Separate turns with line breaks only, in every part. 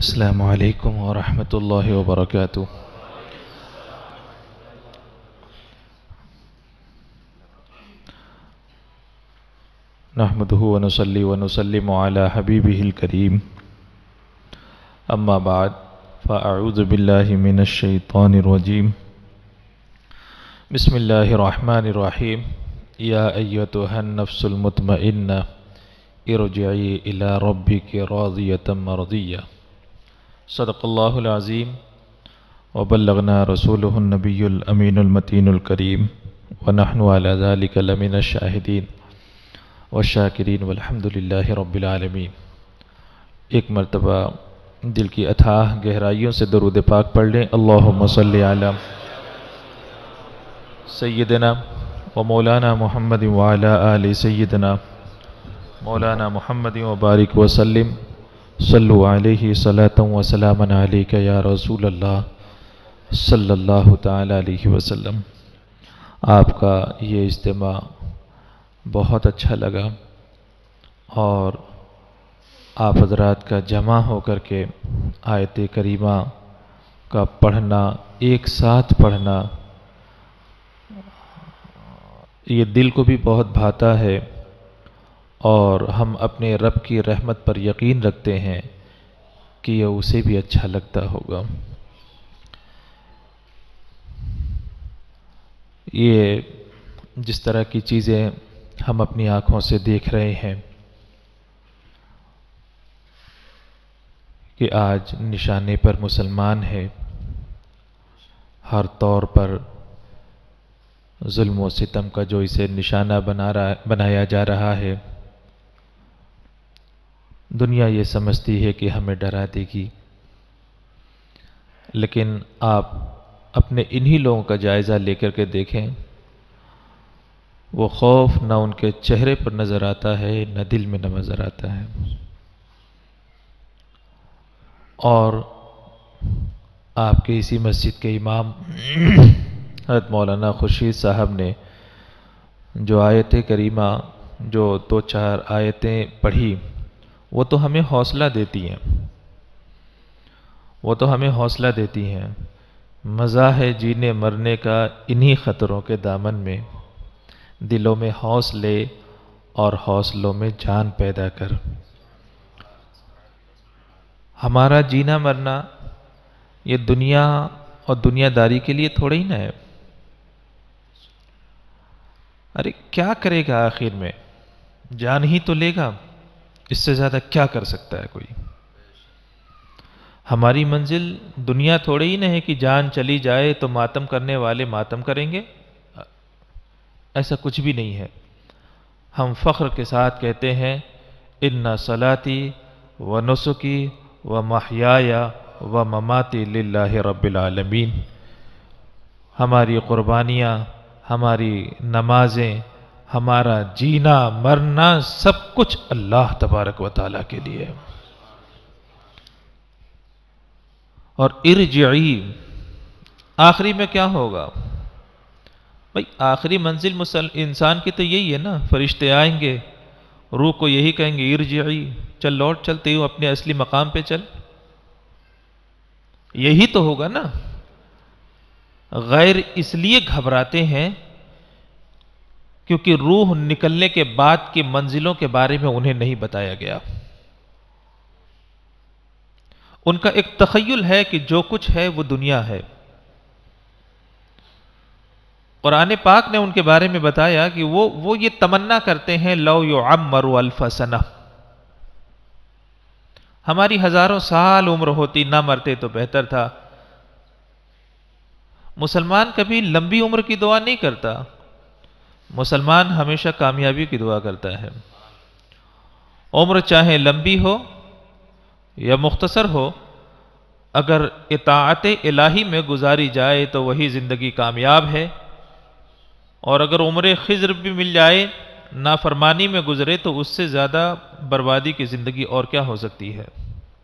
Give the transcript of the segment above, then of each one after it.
السلام علیکم ورحمۃ اللہ وبرکاتہ۔ نحمدہ ونصلی ونسلم علی حبیبہ الکریم، اما بعد فاعوذ باللہ من الشیطان الرجیم، بسم اللہ الرحمن الرحیم۔ یا ایتھا النفس المطمئنہ ارجعی الی ربک راضیۃ مرضیہ۔ صدق اللہ العظیم وبلغنا رسولہ النبی الامین المتین الکریم، ونحن علی ذلک لمن الشاہدین والشاکرین والحمد للہ رب العالمین۔ ایک مرتبہ دل کی اتھاہ گہرائیوں سے درود پاک پڑھ لیں۔ اللہم صلی علی سیدنا و مولانا محمد وعلی آل سیدنا مولانا محمد وبارک وسلم۔ صلو علیہ صلاۃ و سلام علیک یا رسول اللہ صلی اللہ تعالی علیہ وسلم۔ آپ کا یہ اجتماع بہت اچھا لگا، اور آپ حضرات کا جمع ہو کر کے آیت کریمہ کا پڑھنا، ایک ساتھ پڑھنا، یہ دل کو بھی بہت بھاتا ہے، اور ہم اپنے رب کی رحمت پر یقین رکھتے ہیں کہ یہ اسے بھی اچھا لگتا ہوگا۔ یہ جس طرح کی چیزیں ہم اپنی آنکھوں سے دیکھ رہے ہیں کہ آج نشانے پر مسلمان ہے، ہر طور پر ظلم و ستم کا جو اسے نشانہ بنایا جا رہا ہے، دنیا یہ سمجھتی ہے کہ ہمیں ڈرا دے گی، لیکن آپ اپنے انہی لوگوں کا جائزہ لے کر کے دیکھیں، وہ خوف نہ ان کے چہرے پر نظر آتا ہے، نہ دل میں نظر آتا ہے۔ اور آپ کے اسی مسجد کے امام حضرت مولانا خورشید صاحب نے جو آیت کریمہ، جو 2-4 آیتیں پڑھی، وہ تو ہمیں حوصلہ دیتی ہیں، وہ تو ہمیں حوصلہ دیتی ہیں۔ مزہ ہے جینے مرنے کا انہی خطروں کے دامن میں، دلوں میں حوصلے اور حوصلوں میں جان پیدا کر۔ ہمارا جینا مرنا یہ دنیا اور دنیا داری کے لیے تھوڑا ہی نہ ہے۔ ارے کیا کرے گا آخر میں؟ جان ہی تو لے گا، اس سے زیادہ کیا کر سکتا ہے کوئی؟ ہماری منزل دنیا تھوڑے ہی نہ ہے کہ جان چلی جائے تو ماتم کرنے والے ماتم کریں گے، ایسا کچھ بھی نہیں ہے۔ ہم فخر کے ساتھ کہتے ہیں ان صلاتی و نسکی و محیای و مماتی للہ رب العالمین۔ ہماری قربانیاں، ہماری نمازیں، ہمارا جینا مرنا سب کچھ اللہ تبارک و تعالیٰ کے لیے۔ اور ارجعی، آخری میں کیا ہوگا بھائی؟ آخری منزل انسان کی تو یہی ہے نا، فرشتے آئیں گے، روح کو یہی کہیں گے ارجعی، چل لوٹ، چلتے ہو اپنے اصلی مقام پہ چل، یہی تو ہوگا نا۔ غیر اس لیے گھبراتے ہیں کیونکہ روح نکلنے کے بعد کی منزلوں کے بارے میں انہیں نہیں بتایا گیا۔ ان کا ایک تخیل ہے کہ جو کچھ ہے وہ دنیا ہے۔ قرآن پاک نے ان کے بارے میں بتایا کہ وہ یہ تمنا کرتے ہیں لو یعمر الف سنہ، ہماری ہزاروں سال عمر ہوتی، نہ مرتے تو بہتر تھا۔ مسلمان کبھی لمبی عمر کی دعا نہیں کرتا، مسلمان ہمیشہ کامیابی کی دعا کرتا ہے۔ عمر چاہے لمبی ہو یا مختصر ہو، اگر اطاعت الہی میں گزاری جائے تو وہی زندگی کامیاب ہے، اور اگر عمر خضر بھی مل جائے، نافرمانی میں گزرے، تو اس سے زیادہ بربادی کی زندگی اور کیا ہو سکتی ہے؟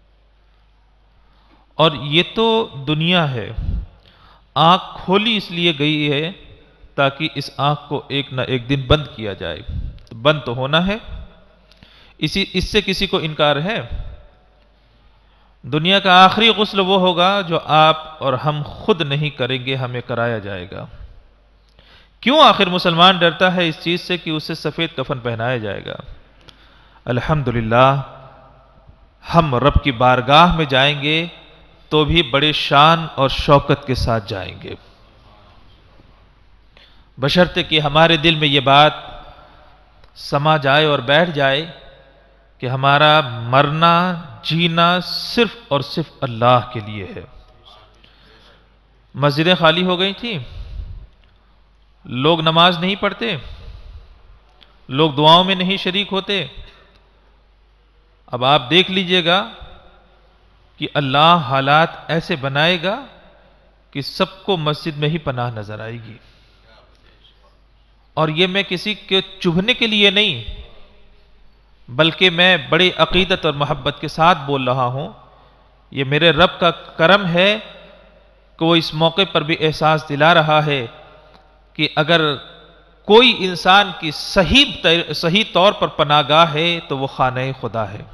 اور یہ تو دنیا ہے۔ آنکھ کھولی اس لیے گئی ہے تاکہ اس آنکھ کو ایک نہ ایک دن بند کیا جائے، بند تو ہونا ہے، اس سے کسی کو انکار ہے؟ دنیا کا آخری غسل وہ ہوگا جو آپ اور ہم خود نہیں کریں گے، ہمیں کرایا جائے گا۔ کیوں آخر مسلمان ڈرتا ہے اس چیز سے کہ اسے سفید کفن پہنایا جائے گا؟ الحمدللہ ہم رب کی بارگاہ میں جائیں گے تو بھی بڑے شان اور شوکت کے ساتھ جائیں گے، بشرطے کہ ہمارے دل میں یہ بات سما جائے اور بیٹھ جائے کہ ہمارا مرنا جینا صرف اور صرف اللہ کے لیے ہے۔ مسجدیں خالی ہو گئی تھیں، لوگ نماز نہیں پڑھتے، لوگ دعاؤں میں نہیں شریک ہوتے۔ اب آپ دیکھ لیجئے گا کہ اللہ حالات ایسے بنائے گا کہ سب کو مسجد میں ہی پناہ نظر آئے گی۔ اور یہ میں کسی کے چبھنے کے لیے نہیں، بلکہ میں بڑی عقیدت اور محبت کے ساتھ بول رہا ہوں۔ یہ میرے رب کا کرم ہے کہ وہ اس موقع پر بھی احساس دلا رہا ہے کہ اگر کوئی انسان کی صحیح طور پر پناہ گاہ ہے تو وہ خانہ خدا ہے۔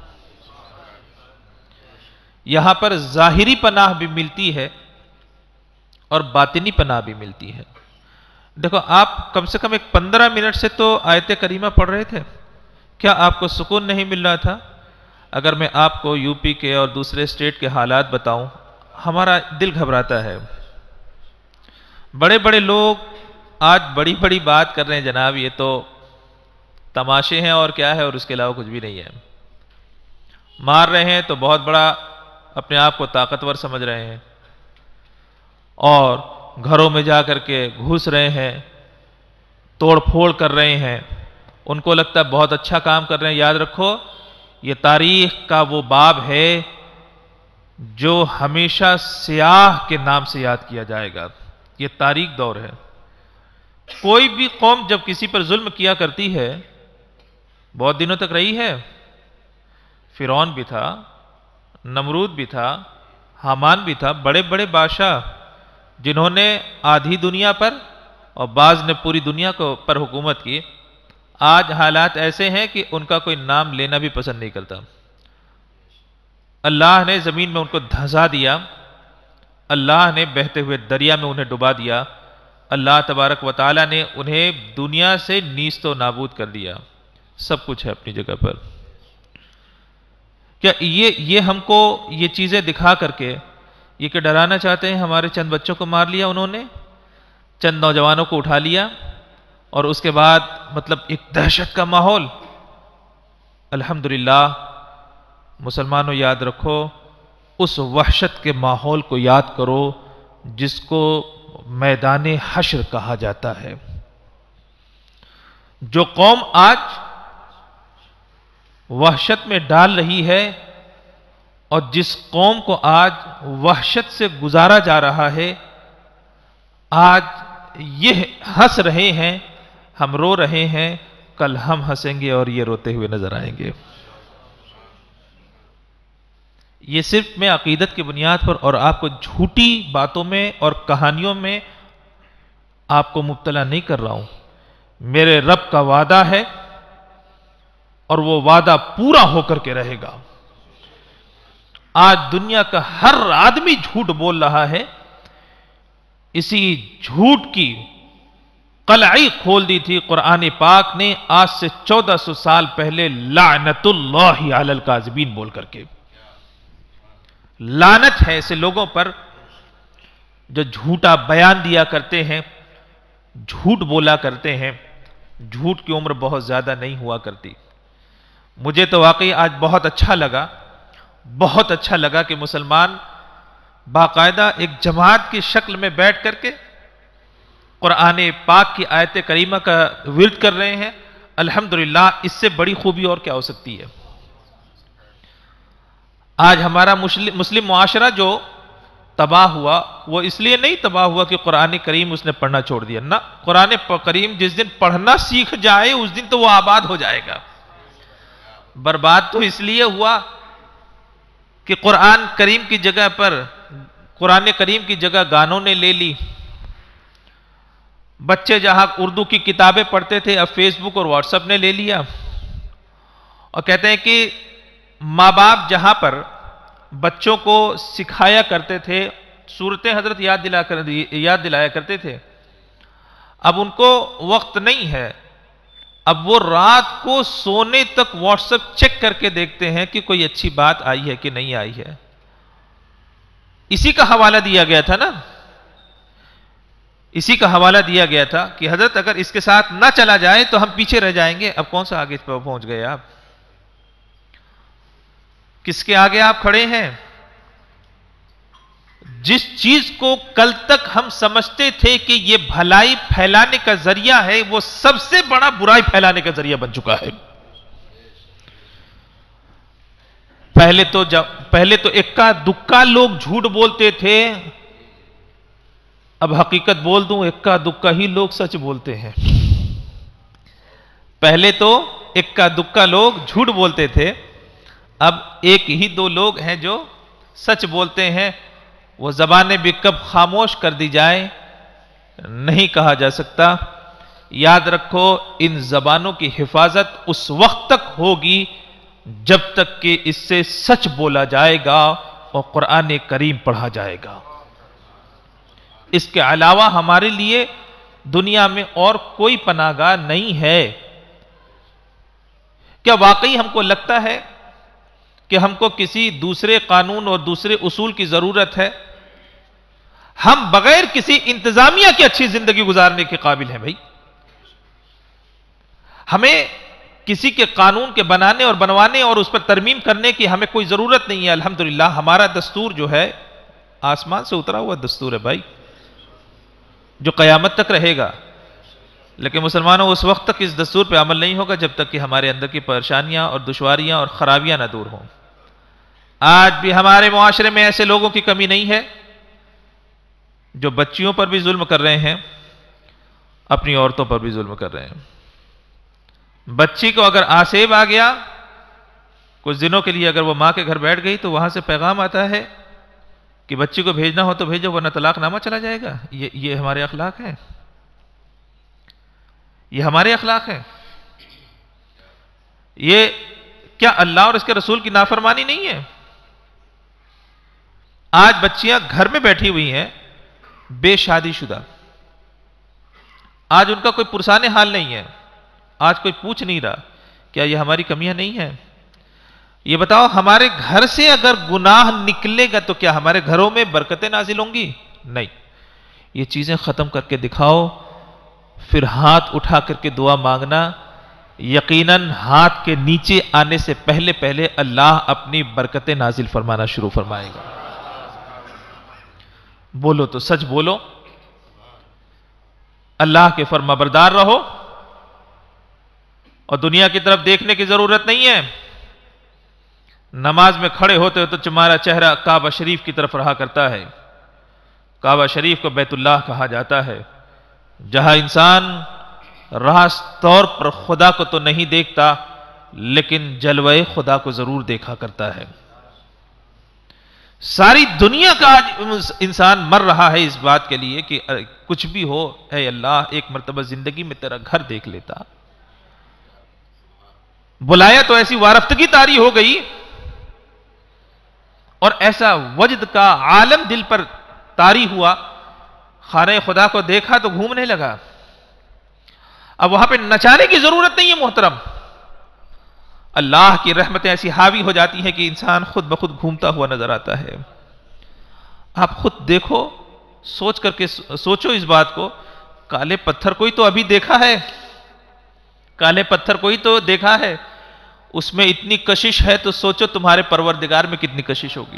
یہاں پر ظاہری پناہ بھی ملتی ہے اور باطنی پناہ بھی ملتی ہے۔ دیکھو آپ کم سے کم ایک 15 منٹ سے تو آیت کریمہ پڑھ رہے تھے، کیا آپ کو سکون نہیں مل رہا تھا؟ اگر میں آپ کو یو پی کے اور دوسرے اسٹیٹ کے حالات بتاؤں، ہمارا دل گھبراتا ہے۔ بڑے بڑے لوگ آج بڑی بڑی بات کر رہے ہیں، جناب یہ تو تماشے ہیں اور کیا ہے، اور اس کے علاوہ کچھ بھی نہیں ہے۔ مار رہے ہیں تو بہت بڑا اپنے آپ کو طاقتور سمجھ رہے ہیں، اور گھروں میں جا کر کے گھس رہے ہیں، توڑ پھوڑ کر رہے ہیں، ان کو لگتا ہے بہت اچھا کام کر رہے ہیں۔ یاد رکھو یہ تاریخ کا وہ باب ہے جو ہمیشہ سیاہ کے نام سے یاد کیا جائے گا۔ یہ تاریخ دور ہے۔ کوئی بھی قوم جب کسی پر ظلم کیا کرتی ہے، بہت دنوں تک رہی ہے، فرعون بھی تھا، نمرود بھی تھا، حامان بھی تھا، بڑے بڑے بادشاہ جنہوں نے آدھی دنیا پر اور بعض نے پوری دنیا پر حکومت کی۔ آج حالات ایسے ہیں کہ ان کا کوئی نام لینا بھی پسند نہیں کرتا۔ اللہ نے زمین میں ان کو دھسا دیا، اللہ نے بہتے ہوئے دریا میں انہیں ڈبا دیا، اللہ تبارک و تعالی نے انہیں دنیا سے نیست و نابود کر دیا۔ سب کچھ ہے اپنی جگہ پر۔ کیا یہ ہم کو یہ چیزیں دکھا کر کے یہ کہ ڈرانا چاہتے ہیں؟ ہمارے چند بچوں کو مار لیا انہوں نے، چند نوجوانوں کو اٹھا لیا، اور اس کے بعد مطلب ایک دہشت کا ماحول۔ الحمدللہ مسلمانوں یاد رکھو، اس وحشت کے ماحول کو یاد کرو جس کو میدان حشر کہا جاتا ہے۔ جو قوم آج وحشت میں ڈال رہی ہے، اور جس قوم کو آج وحشت سے گزارا جا رہا ہے، آج یہ ہنس رہے ہیں، ہم رو رہے ہیں، کل ہم ہنسیں گے اور یہ روتے ہوئے نظر آئیں گے۔ یہ صرف میں عقیدت کی بنیاد پر اور آپ کو جھوٹی باتوں میں اور کہانیوں میں آپ کو مبتلا نہیں کر رہا ہوں۔ میرے رب کا وعدہ ہے اور وہ وعدہ پورا ہو کر کے رہے گا۔ آج دنیا کا ہر آدمی جھوٹ بول رہا ہے، اسی جھوٹ کی قلعی کھول دی تھی قرآن پاک نے آج سے 1400 سال پہلے، لعنت اللہ علی الکاذبین بول کر کے۔ لعنت ہے ایسے لوگوں پر جو جھوٹا بیان دیا کرتے ہیں، جھوٹ بولا کرتے ہیں۔ جھوٹ کی عمر بہت زیادہ نہیں ہوا کرتی۔ مجھے تو واقعی آج بہت اچھا لگا کہ مسلمان باقاعدہ ایک جماعت کی شکل میں بیٹھ کر کے قرآن پاک کی آیت کریمہ کا ورد کر رہے ہیں۔ الحمدللہ اس سے بڑی خوبی اور کیا ہو سکتی ہے؟ آج ہمارا مسلم معاشرہ جو تباہ ہوا، وہ اس لیے نہیں تباہ ہوا کہ قرآن کریم اس نے پڑھنا چھوڑ دیا، نہ، قرآن کریم جس دن پڑھنا سیکھ جائے اس دن تو وہ آباد ہو جائے گا۔ برباد تو اس لیے ہوا کہ قرآن کریم کی جگہ پر، قرآن کریم کی جگہ گانوں نے لے لی۔ بچے جہاں اردو کی کتابیں پڑھتے تھے، اب فیس بک اور واٹس ایپ نے لے لیا، اور کہتے ہیں کہ ماں باپ جہاں پر بچوں کو سکھایا کرتے تھے، صورتیں حضرت یاد دلایا کرتے تھے، اب ان کو وقت نہیں ہے. اب وہ رات کو سونے تک واٹس ایپ چیک کر کے دیکھتے ہیں کہ کوئی اچھی بات آئی ہے کہ نہیں آئی ہے. اسی کا حوالہ دیا گیا تھا نا، اسی کا حوالہ دیا گیا تھا کہ حضرت اگر اس کے ساتھ نہ چلا جائے تو ہم پیچھے رہ جائیں گے. اب کون سا آگے پہنچ گئے آپ؟ کس کے آگے آپ کھڑے ہیں؟ جس چیز کو کل تک ہم سمجھتے تھے کہ یہ بھلائی پھیلانے کا ذریعہ ہے، وہ سب سے بڑا برائی پھیلانے کا ذریعہ بن چکا ہے. پہلے تو اکا دکا لوگ جھوٹ بولتے تھے، اب حقیقت بول دوں اکا دکا ہی لوگ سچ بولتے ہیں. پہلے تو اکا دکا لوگ جھوٹ بولتے تھے، اب ایک ہی دو لوگ ہیں جو سچ بولتے ہیں. وہ زبانیں بھی کب خاموش کر دی جائے نہیں کہا جا سکتا. یاد رکھو ان زبانوں کی حفاظت اس وقت تک ہوگی جب تک کہ اس سے سچ بولا جائے گا اور قرآن کریم پڑھا جائے گا. اس کے علاوہ ہمارے لیے دنیا میں اور کوئی پناہ گاہ نہیں ہے. کیا واقعی ہم کو لگتا ہے کہ ہم کو کسی دوسرے قانون اور دوسرے اصول کی ضرورت ہے؟ ہم بغیر کسی انتظامیہ کی اچھی زندگی گزارنے کے قابل ہیں بھائی. ہمیں کسی کے قانون کے بنانے اور بنوانے اور اس پر ترمیم کرنے کی ہمیں کوئی ضرورت نہیں ہے. الحمدللہ ہمارا دستور جو ہے آسمان سے اترا ہوا دستور ہے بھائی، جو قیامت تک رہے گا. لیکن مسلمانوں اس وقت تک اس دستور پہ عمل نہیں ہوگا جب تک کہ ہمارے اندر کی پریشانیاں اور دشواریاں اور خرابیاں نہ دور ہوں. آج بھی ہمارے معاشرے میں ایسے لوگوں کی کمی نہیں ہے جو بچیوں پر بھی ظلم کر رہے ہیں، اپنی عورتوں پر بھی ظلم کر رہے ہیں. بچی کو اگر آسیب آ گیا، کچھ دنوں کے لیے اگر وہ ماں کے گھر بیٹھ گئی تو وہاں سے پیغام آتا ہے کہ بچی کو بھیجنا ہو تو بھیجو ورنہ طلاق نامہ چلا جائے گا. یہ ہمارے اخلاق ہیں؟ یہ ہمارے اخلاق ہیں؟ یہ کیا اللہ اور اس کے رسول کی نافرمانی نہیں ہے؟ آج بچیاں گھر میں بیٹھی ہوئی ہیں بے شادی شدہ، آج ان کا کوئی پرسان حال نہیں ہے، آج کوئی پوچھ نہیں رہا. کیا یہ ہماری کمیاں نہیں ہیں؟ یہ بتاؤ ہمارے گھر سے اگر گناہ نکلے گا تو کیا ہمارے گھروں میں برکتیں نازل ہوں گی؟ نہیں. یہ چیزیں ختم کر کے دکھاؤ، پھر ہاتھ اٹھا کر کے دعا مانگنا. یقیناً ہاتھ کے نیچے آنے سے پہلے اللہ اپنی برکتیں نازل فرمانا شروع فرمائے گا. بولو تو سچ بولو، اللہ کے فرما بردار رہو، اور دنیا کی طرف دیکھنے کی ضرورت نہیں ہے. نماز میں کھڑے ہوتے ہو تو تمہارا چہرہ کعبہ شریف کی طرف رہا کرتا ہے. کعبہ شریف کو بیت اللہ کہا جاتا ہے، جہاں انسان راست طور پر خدا کو تو نہیں دیکھتا لیکن جلوہ خدا کو ضرور دیکھا کرتا ہے. ساری دنیا کا آج انسان مر رہا ہے اس بات کے لیے کہ کچھ بھی ہو، اے اللہ ایک مرتبہ زندگی میں تیرا گھر دیکھ لیتا. بلایا تو ایسی وارفتگی طاری ہو گئی اور ایسا وجد کا عالم دل پر طاری ہوا، خانہ خدا کو دیکھا تو گھومنے لگا. اب وہاں پہ نچانے کی ضرورت نہیں ہے محترم. اللہ کی رحمتیں ایسی حاوی ہو جاتی ہیں کہ انسان خود بخود گھومتا ہوا نظر آتا ہے. آپ خود دیکھو، سوچ کر کے سوچو اس بات کو. کالے پتھر کوئی تو ابھی دیکھا ہے، کالے پتھر کوئی تو دیکھا ہے، اس میں اتنی کشش ہے تو سوچو تمہارے پروردگار میں کتنی کشش ہوگی.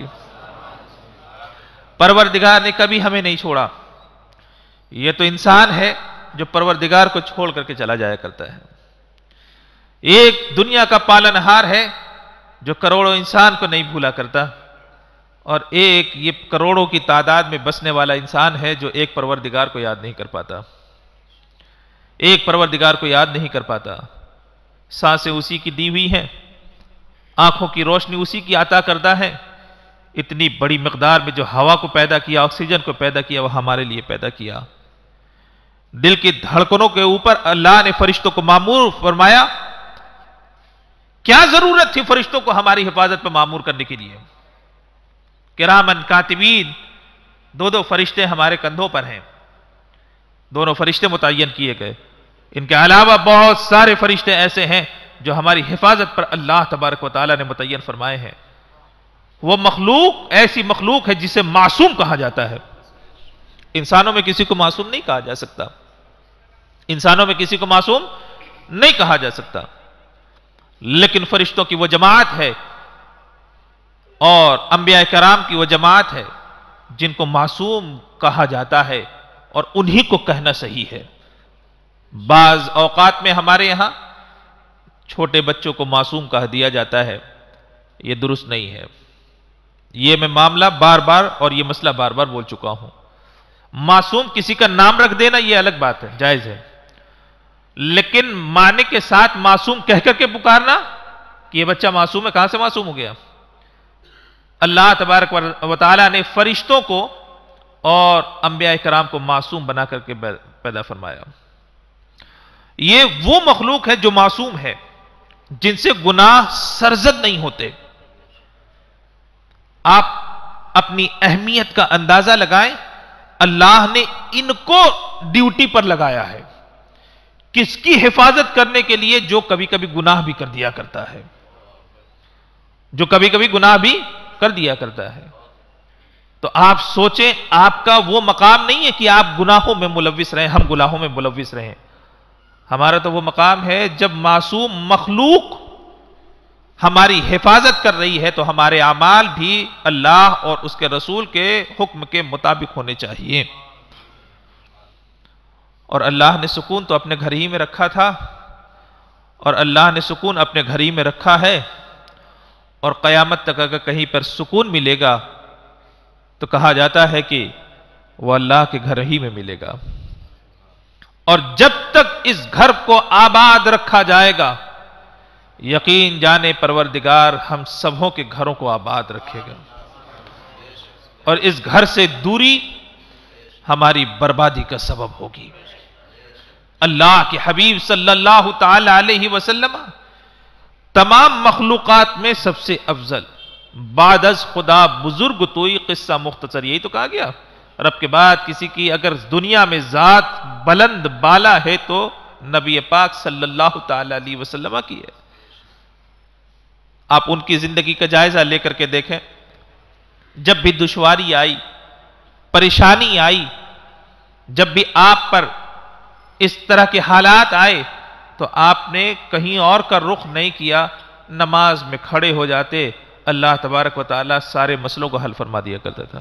پروردگار نے کبھی ہمیں نہیں چھوڑا. یہ تو انسان ہے جو پروردگار کو چھوڑ کر کے چلا جایا کرتا ہے. ایک دنیا کا پالنہار ہے جو کروڑوں انسان کو نہیں بھولا کرتا، اور ایک یہ کروڑوں کی تعداد میں بسنے والا انسان ہے جو ایک پروردگار کو یاد نہیں کر پاتا، ایک پروردگار کو یاد نہیں کر پاتا. سانسیں اسی کی دی ہوئی ہیں، آنکھوں کی روشنی اسی کی عطا کردہ ہے. اتنی بڑی مقدار میں جو ہوا کو پیدا کیا، آکسیجن کو پیدا کیا، وہ ہمارے لیے پیدا کیا. دل کی دھڑکنوں کے اوپر اللہ نے فرشتوں کو مامور فرمایا. کیا ضرورت تھی فرشتوں کو ہماری حفاظت پر مامور کرنے کے لیے؟ کرامن کاتبین، دو فرشتے ہمارے کندھوں پر ہیں، دونوں فرشتے متعین کیے گئے. ان کے علاوہ بہت سارے فرشتے ایسے ہیں جو ہماری حفاظت پر اللہ تبارک و تعالیٰ نے متعین فرمائے ہیں. وہ مخلوق ایسی مخلوق ہے جسے معصوم کہا جاتا ہے. انسانوں میں کسی کو معصوم نہیں کہا جا سکتا، انسانوں میں کسی کو معصوم نہیں کہا جا سکتا، لیکن فرشتوں کی وہ جماعت ہے اور انبیاء کرام کی وہ جماعت ہے جن کو معصوم کہا جاتا ہے، اور انہی کو کہنا صحیح ہے. بعض اوقات میں ہمارے یہاں چھوٹے بچوں کو معصوم کہہ دیا جاتا ہے، یہ درست نہیں ہے. یہ میں معاملہ بار بار اور یہ مسئلہ بار بار بول چکا ہوں. معصوم کسی کا نام رکھ دینا یہ الگ بات ہے، جائز ہے، لیکن معنی کے ساتھ معصوم کہہ کر کے پکارنا کہ یہ بچہ معصوم ہے، کہاں سے معصوم ہو گیا؟ اللہ تبارک و تعالیٰ نے فرشتوں کو اور انبیاء کرام کو معصوم بنا کر کے پیدا فرمایا. یہ وہ مخلوق ہے جو معصوم ہے، جن سے گناہ سرزد نہیں ہوتے. آپ اپنی اہمیت کا اندازہ لگائیں، اللہ نے ان کو ڈیوٹی پر لگایا ہے کس کی حفاظت کرنے کے لیے؟ جو کبھی کبھی گناہ بھی کر دیا کرتا ہے، جو کبھی کبھی گناہ بھی کر دیا کرتا ہے. تو آپ سوچیں، آپ کا وہ مقام نہیں ہے کہ آپ گناہوں میں ملوث رہیں، ہم گناہوں میں ملوث رہیں. ہمارا تو وہ مقام ہے جب معصوم مخلوق ہماری حفاظت کر رہی ہے تو ہمارے اعمال بھی اللہ اور اس کے رسول کے حکم کے مطابق ہونے چاہیے. اور اللہ نے سکون تو اپنے گھر ہی میں رکھا تھا، اور اللہ نے سکون اپنے گھر ہی میں رکھا ہے، اور قیامت تک اگر کہیں پر سکون ملے گا تو کہا جاتا ہے کہ وہ اللہ کے گھر ہی میں ملے گا. اور جب تک اس گھر کو آباد رکھا جائے گا، یقین جانے پروردگار ہم سبوں کے گھروں کو آباد رکھے گا، اور اس گھر سے دوری ہماری بربادی کا سبب ہوگی. اللہ کے حبیب صلی اللہ تعالی علیہ وسلم تمام مخلوقات میں سب سے افضل، بعد از خدا بزرگ توئی، قصہ مختصر، یہی تو کہا گیا. رب کے بعد کسی کی اگر دنیا میں ذات بلند بالا ہے تو نبی پاک صلی اللہ تعالی علیہ وسلم کی ہے. آپ ان کی زندگی کا جائزہ لے کر کے دیکھیں، جب بھی دشواری آئی، پریشانی آئی، جب بھی آپ پر اس طرح کے حالات آئے تو آپ نے کہیں اور کا رخ نہیں کیا، نماز میں کھڑے ہو جاتے، اللہ تبارک و تعالیٰ سارے مسئلوں کو حل فرما دیا کرتا تھا.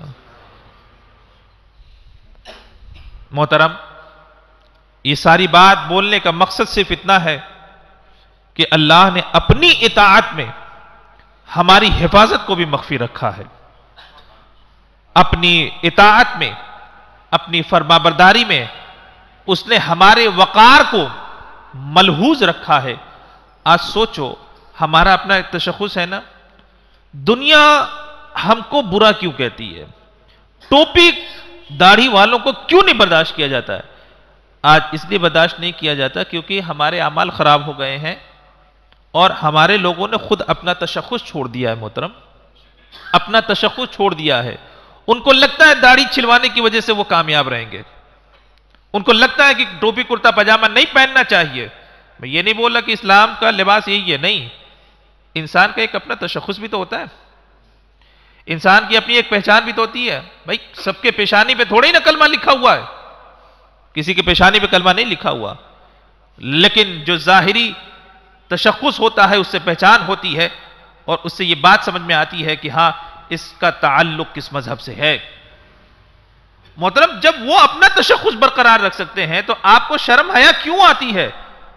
محترم، یہ ساری بات بولنے کا مقصد صرف اتنا ہے کہ اللہ نے اپنی اطاعت میں ہماری حفاظت کو بھی مخفی رکھا ہے. اپنی اطاعت میں، اپنی فرما برداری میں اس نے ہمارے وقار کو ملحوظ رکھا ہے. آج سوچو، ہمارا اپنا ایک تشخص ہے نا، دنیا ہم کو برا کیوں کہتی ہے؟ ٹوپی داڑھی والوں کو کیوں نہیں برداشت کیا جاتا ہے؟ آج اس لیے برداشت نہیں کیا جاتا کیونکہ ہمارے اعمال خراب ہو گئے ہیں اور ہمارے لوگوں نے خود اپنا تشخص چھوڑ دیا ہے. محترم، اپنا تشخص چھوڑ دیا ہے. ان کو لگتا ہے داڑھی چھلوانے کی وجہ سے وہ کامیاب رہیں گے، ان کو لگتا ہے کہ ٹوپی کرتا پاجامہ نہیں پہننا چاہیے. میں یہ نہیں بول رہا کہ اسلام کا لباس یہی ہے، نہیں. انسان کا ایک اپنا تشخص بھی تو ہوتا ہے، انسان کی اپنی ایک پہچان بھی تو ہوتی ہے. بھائی سب کے پیشانی پہ تھوڑی نا کلمہ لکھا ہوا ہے، کسی کے پیشانی پہ کلمہ نہیں لکھا ہوا، لیکن جو ظاہری تشخص ہوتا ہے اس سے پہچان ہوتی ہے اور اس سے یہ بات سمجھ میں آتی ہے کہ ہاں اس کا تعلق کس مذہب سے ہے. محترم، جب وہ اپنا تشخص برقرار رکھ سکتے ہیں تو آپ کو شرم حیا کیوں آتی ہے؟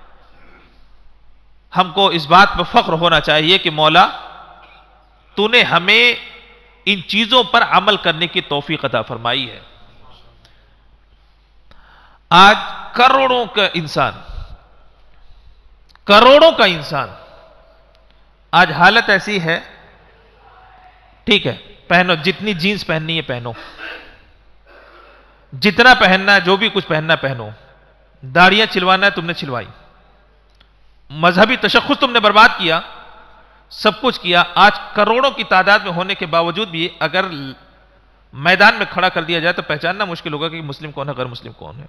ہم کو اس بات پر فخر ہونا چاہیے کہ مولا تو نے ہمیں ان چیزوں پر عمل کرنے کی توفیق عطا فرمائی ہے. آج کروڑوں کا انسان آج حالت ایسی ہے، ٹھیک ہے پہنو جتنی جینز پہننی ہے پہنو، جتنا پہننا ہے جو بھی کچھ پہننا پہنو، داڑیاں چلوانا ہے تم نے چلوائی، مذہبی تشخص تم نے برباد کیا، سب کچھ کیا. آج کروڑوں کی تعداد میں ہونے کے باوجود بھی اگر میدان میں کھڑا کر دیا جائے تو پہچاننا مشکل ہوگا کہ مسلم کون ہے غیر مسلم کون ہے.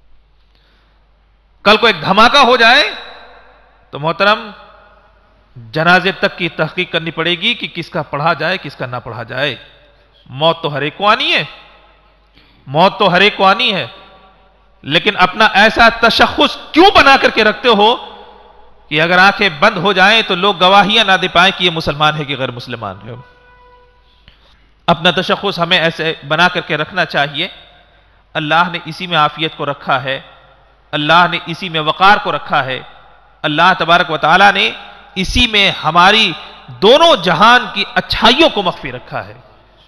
کل کو ایک دھماکہ ہو جائے تو محترم جنازے تک کی تحقیق کرنی پڑے گی کہ کس کا پڑھا جائے کس کا نہ پڑھا جائے. موت تو ہر ایک کو آنی ہے, موت تو ہر ایک کو آنی ہے, لیکن اپنا ایسا تشخص کیوں بنا کر کے رکھتے ہو کہ اگر آنکھیں بند ہو جائیں تو لوگ گواہیاں نہ دے پائیں کہ یہ مسلمان ہے کہ غیر مسلمان ہے. اپنا تشخص ہمیں ایسے بنا کر کے رکھنا چاہیے. اللہ نے اسی میں عافیت کو رکھا ہے, اللہ نے اسی میں وقار کو رکھا ہے, اللہ تبارک و تعالی نے اسی میں ہماری دونوں جہان کی اچھائیوں کو مخفی رکھا ہے.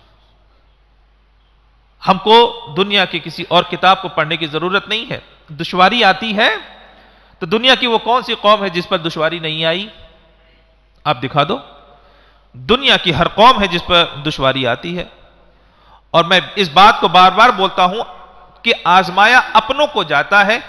ہم کو دنیا کی کسی اور کتاب کو پڑھنے کی ضرورت نہیں ہے. دشواری آتی ہے تو دنیا کی وہ کون سی قوم ہے جس پر دشواری نہیں آئی؟ آپ دکھا دو. دنیا کی ہر قوم ہے جس پر دشواری آتی ہے. اور میں اس بات کو بار بار بولتا ہوں کہ آزمایا اپنوں کو جاتا ہے,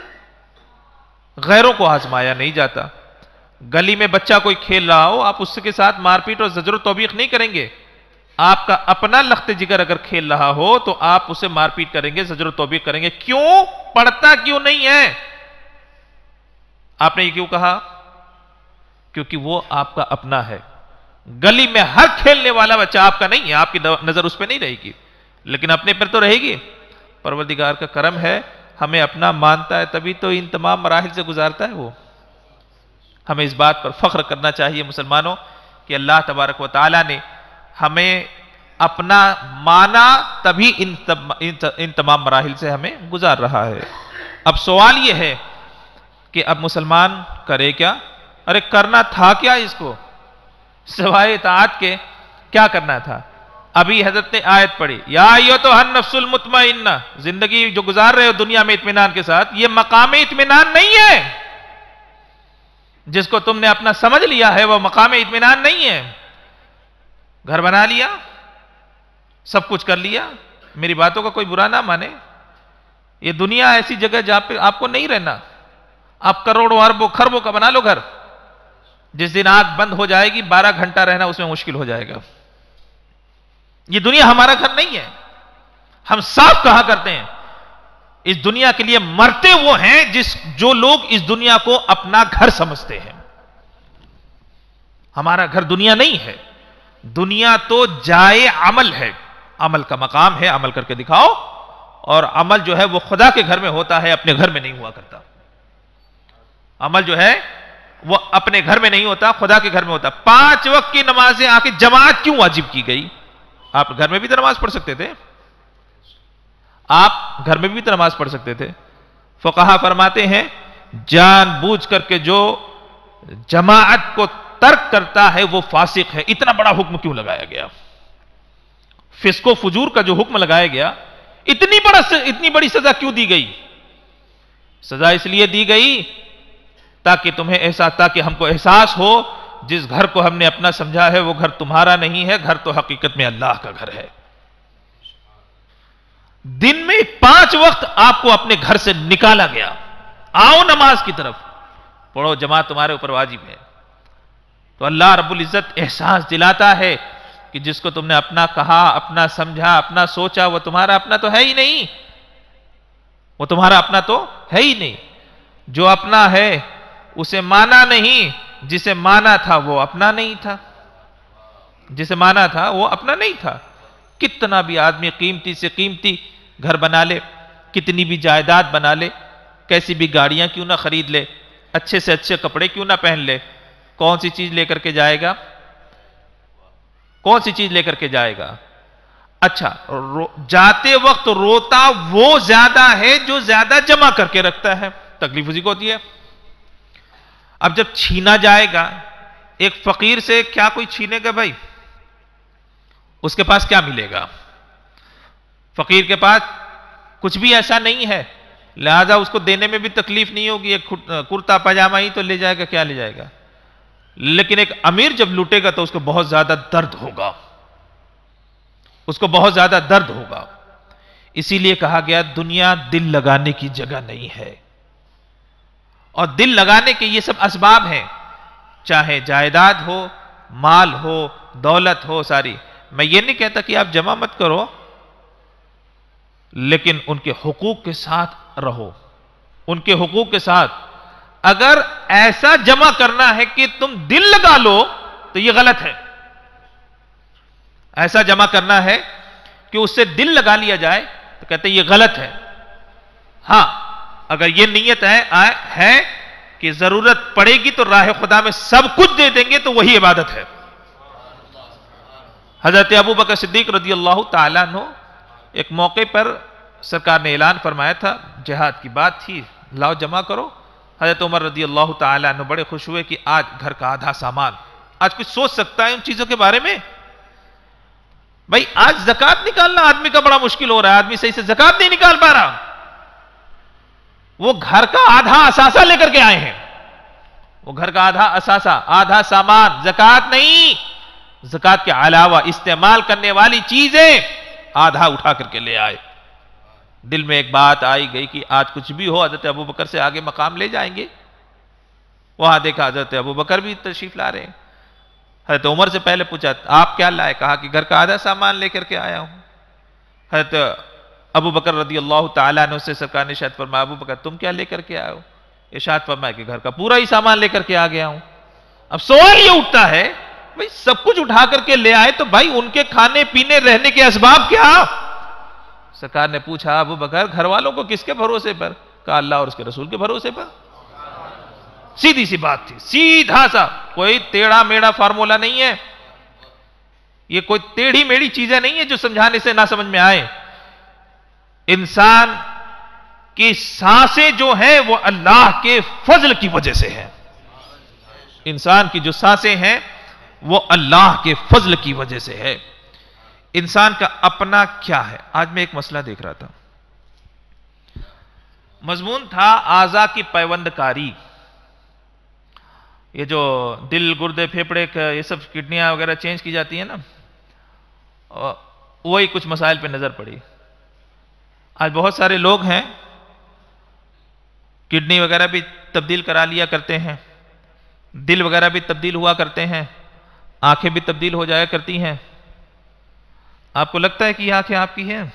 غیروں کو آزمایا نہیں جاتا. گلی میں بچہ کوئی کھیل رہا ہو, آپ اس کے ساتھ مار پیٹ اور زجر و توبیخ نہیں کریں گے. آپ کا اپنا لخت جگر اگر کھیل رہا ہو تو آپ اسے مار پیٹ کریں گے, زجر و توبیخ کریں گے. کیوں؟ پڑھتا کیوں نہیں ہے؟ آپ نے یہ کیوں کہا؟ کیونکہ وہ آپ کا اپنا ہے. گلی میں ہر کھیلنے والا بچہ آپ کا نہیں ہے, آپ کی نظر اس پہ نہیں رہے گی, لیکن اپنے پر تو رہے گی. پروردگار کا کرم ہے, ہمیں اپنا مانتا ہے تبھی تو ان تمام مراحل سے گزارتا ہے وہ. ہمیں اس بات پر فخر کرنا چاہیے مسلمانوں کہ اللہ تبارک و تعالی نے ہمیں اپنا مانا تبھی ان تمام مراحل سے ہمیں گزار رہا ہے. اب سوال یہ ہے کہ اب مسلمان کرے کیا؟ ارے کرنا تھا کیا اس کو سوائے اطاعت کے؟ کیا کرنا تھا؟ ابھی حضرت نے آیت پڑھی, یا ایھا النفس المطمئنہ. زندگی جو گزار رہے ہو دنیا میں اطمینان کے ساتھ, یہ مقام اطمینان نہیں ہے. جس کو تم نے اپنا سمجھ لیا ہے وہ مقام اطمینان نہیں ہے. گھر بنا لیا, سب کچھ کر لیا, میری باتوں کا کوئی برا نہ مانے. یہ دنیا ایسی جگہ جہاں پہ آپ کو نہیں رہنا. آپ کروڑوں اربوں خربوں کا بنا لو گھر, جس دن آنکھ بند ہو جائے گی 12 گھنٹہ رہنا اس میں مشکل ہو جائے گا. یہ دنیا ہمارا گھر نہیں ہے. ہم صاف کہا کرتے ہیں اس دنیا کے لیے مرتے وہ ہیں جو لوگ اس دنیا کو اپنا گھر سمجھتے ہیں. ہمارا گھر دنیا نہیں ہے. دنیا تو جائے عمل ہے, عمل کا مقام ہے, عمل کر کے دکھاؤ. اور عمل جو ہے وہ خدا کے گھر میں ہوتا ہے, اپنے گھر میں نہیں ہوا کرتا. عمل جو ہے وہ اپنے گھر میں نہیں ہوتا, خدا کے گھر میں ہوتا. 5 وقت کی نمازیں آ کے جماعت کیوں واجب کی گئی؟ آپ گھر میں بھی تو نماز پڑھ سکتے تھے. آپ گھر میں بھی تو نماز پڑھ سکتے تھے. فقہا فرماتے ہیں جان بوجھ کر کے جو جماعت کو ترک کرتا ہے وہ فاسق ہے. اتنا بڑا حکم کیوں لگایا گیا؟ فسق و فجور کا جو حکم لگایا گیا, اتنی بڑی سزا کیوں دی گئی؟ سزا اس لیے دی گئی تاکہ ہم کو احساس ہو جس گھر کو ہم نے اپنا سمجھا ہے وہ گھر تمہارا نہیں ہے, گھر تو حقیقت میں اللہ کا گھر ہے. دن میں 5 وقت آپ کو اپنے گھر سے نکالا گیا. آؤ نماز کی طرف, پڑھو, جماعت تمہارے اوپر واجب ہے. تو اللہ رب العزت احساس دلاتا ہے کہ جس کو تم نے اپنا کہا, اپنا سمجھا, اپنا سوچا, وہ تمہارا اپنا تو ہے ہی نہیں. وہ تمہارا اپنا تو ہے ہی نہیں. جو اپنا ہے اسے مانا نہیں, جسے مانا تھا وہ اپنا نہیں تھا. جسے مانا تھا وہ اپنا نہیں تھا. کتنا بھی آدمی قیمتی سے قیمتی گھر بنا لے, کتنی بھی جائیداد بنا لے, کیسی بھی گاڑیاں کیوں نہ خرید لے, اچھے سے اچھے کپڑے کیوں نہ پہن لے, کون سی چیز لے کر کے جائے گا؟ کون سی چیز لے کر کے جائے گا؟ اچھا, جاتے وقت روتا وہ زیادہ ہے جو زیادہ جمع کر کے رکھتا ہے. تکلیف اسی کو ہوتی ہے. اب جب چھینا جائے گا, ایک فقیر سے کیا کوئی چھینے گا بھائی؟ اس کے پاس کیا ملے گا؟ فقیر کے پاس کچھ بھی ایسا نہیں ہے, لہذا اس کو دینے میں بھی تکلیف نہیں ہوگی. ایک کرتا پاجامہ ہی تو لے جائے گا, کیا لے جائے گا. لیکن ایک امیر جب لوٹے گا تو اس کو بہت زیادہ درد ہوگا, اس کو بہت زیادہ درد ہوگا. اسی لیے کہا گیا دنیا دل لگانے کی جگہ نہیں ہے. اور دل لگانے کے یہ سب اسباب ہیں, چاہے جائیداد ہو, مال ہو، دولت ہو ساری. میں یہ نہیں کہتا کہ آپ جمع مت کرو، لیکن ان کے حقوق کے ساتھ رہو، ان کے حقوق کے ساتھ. اگر ایسا جمع کرنا ہے کہ تم دل لگا لو تو یہ غلط ہے. ایسا جمع کرنا ہے کہ اس سے دل لگا لیا جائے تو کہتے ہیں یہ غلط ہے. ہاں اگر یہ نیت ہے کہ ضرورت پڑے گی تو راہ خدا میں سب کچھ دے دیں گے تو وہی عبادت ہے. حضرت ابو بکر صدیق رضی اللہ تعالیٰ عنہ ایک موقع پر سرکار نے اعلان فرمایا تھا، جہاد کی بات تھی، لاؤ جمع کرو. حضرت عمر رضی اللہ تعالیٰ عنہ بڑے خوش ہوئے کہ آج گھر کا آدھا سامان. آج کچھ سوچ سکتا ہے ان چیزوں کے بارے میں؟ بھائی آج زکوٰۃ نکالنا آدمی کا بڑا مشکل ہو رہا ہے، آدمی صحیح سے زکوٰۃ نہیں نکال پا رہا. وہ گھر کا آدھا اثاثہ لے کر کے آئے ہیں، وہ گھر کا آدھا اثاثہ، آدھا سامان، زکوٰۃ نہیں، زکوٰۃ کے علاوہ استعمال کرنے والی چیزیں آدھا اٹھا کر کے لے آئے. دل میں ایک بات آئی گئی کہ آج کچھ بھی ہو حضرت ابو بکر سے آگے مقام لے جائیں گے. وہاں دیکھا حضرت ابو بکر بھی تشریف لا رہے ہیں. حضرت عمر سے پہلے پوچھا آپ کیا لائے؟ کہا کہ گھر کا آدھا سامان لے کر کے آیا ہوں. حضرت ابو بکر رضی اللہ تعالیٰ عنہ سے سرکار نے ارشاد فرمایا ابو بکر تم کیا لے کر کے آئے ہو؟ ارشاد فرمایا کہ گھر کا پورا ہی سامان لے کر کے آ گیا ہوں. اب سوال یہ اٹھتا ہے بھائی سب کچھ اٹھا کر کے لے آئے تو بھائی ان کے کھانے پینے رہنے کے اسباب کیا؟ سرکار نے پوچھا ابو بکر گھر والوں کو کس کے بھروسے پر؟ کہا اللہ اور اس کے رسول کے بھروسے پر. سیدھی سی بات تھی، سیدھا سا، کوئی ٹیڑھا میڑھا فارمولا نہیں ہے، یہ کوئی ٹیڑھی میڑھی چیزیں نہیں ہیں جو سمجھانے سے نہ سمجھ میں آئے. انسان کی سانسیں جو ہیں وہ اللہ کے فضل کی وجہ سے ہیں. انسان کی جو سانسیں ہیں وہ اللہ کے فضل کی وجہ سے ہے. انسان کا اپنا کیا ہے؟ آج میں ایک مسئلہ دیکھ رہا تھا، مضمون تھا اعضاء کی پیوند کاری. یہ جو دل، گردے، پھیپڑے یہ سب کڈنیاں وغیرہ چینج کی جاتی ہیں نا، وہی کچھ مسائل پہ نظر پڑی. آج بہت سارے لوگ ہیں کڈنی وغیرہ بھی تبدیل کرا لیا کرتے ہیں، دل وغیرہ بھی تبدیل ہوا کرتے ہیں، آنکھیں بھی تبدیل ہو جایا کرتی ہیں. آپ کو لگتا ہے کہ یہ آنکھیں آپ کی ہیں؟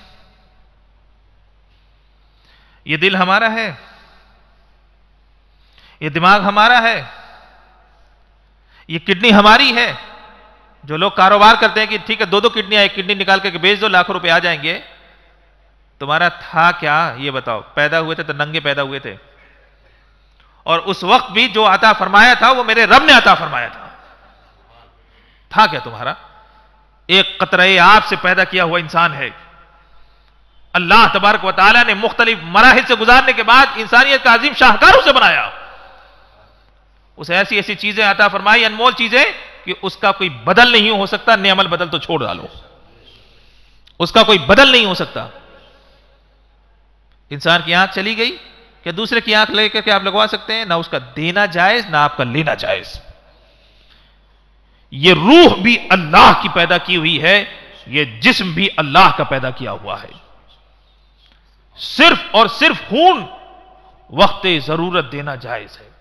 یہ دل ہمارا ہے؟ یہ دماغ ہمارا ہے؟ یہ کڈنی ہماری ہے؟ جو لوگ کاروبار کرتے ہیں کہ ٹھیک ہے 2 کڈنیاں، ایک کڈنی نکال کے بیچ دو لاکھوں روپے آ جائیں گے. تمہارا تھا کیا یہ بتاؤ؟ پیدا ہوئے تھے تو ننگے پیدا ہوئے تھے، اور اس وقت بھی جو عطا فرمایا تھا وہ میرے رب نے عطا فرمایا تھا. تھا کیا تمہارا؟ ایک قطرہ آب سے پیدا کیا ہوا انسان ہے. اللہ تبارک و تعالیٰ نے مختلف مراحل سے گزارنے کے بعد انسانیت کا عظیم شاہکاروں سے بنایا. اسے ایسی ایسی چیزیں عطا فرمائی، انمول چیزیں کہ اس کا کوئی بدل نہیں ہو سکتا. نعمل بدل تو چھوڑ ڈالو، اس کا کوئی بدل نہیں ہو سکتا. انسان کی آنکھ چلی گئی، کیا دوسرے کی آنکھ لے کر کے آپ لگوا سکتے ہیں؟ نہ اس کا دینا جائز نہ آپ کا لینا جائز. یہ روح بھی اللہ کی پیدا کی ہوئی ہے، یہ جسم بھی اللہ کا پیدا کیا ہوا ہے. صرف اور صرف خون وقت ضرورت دینا جائز ہے.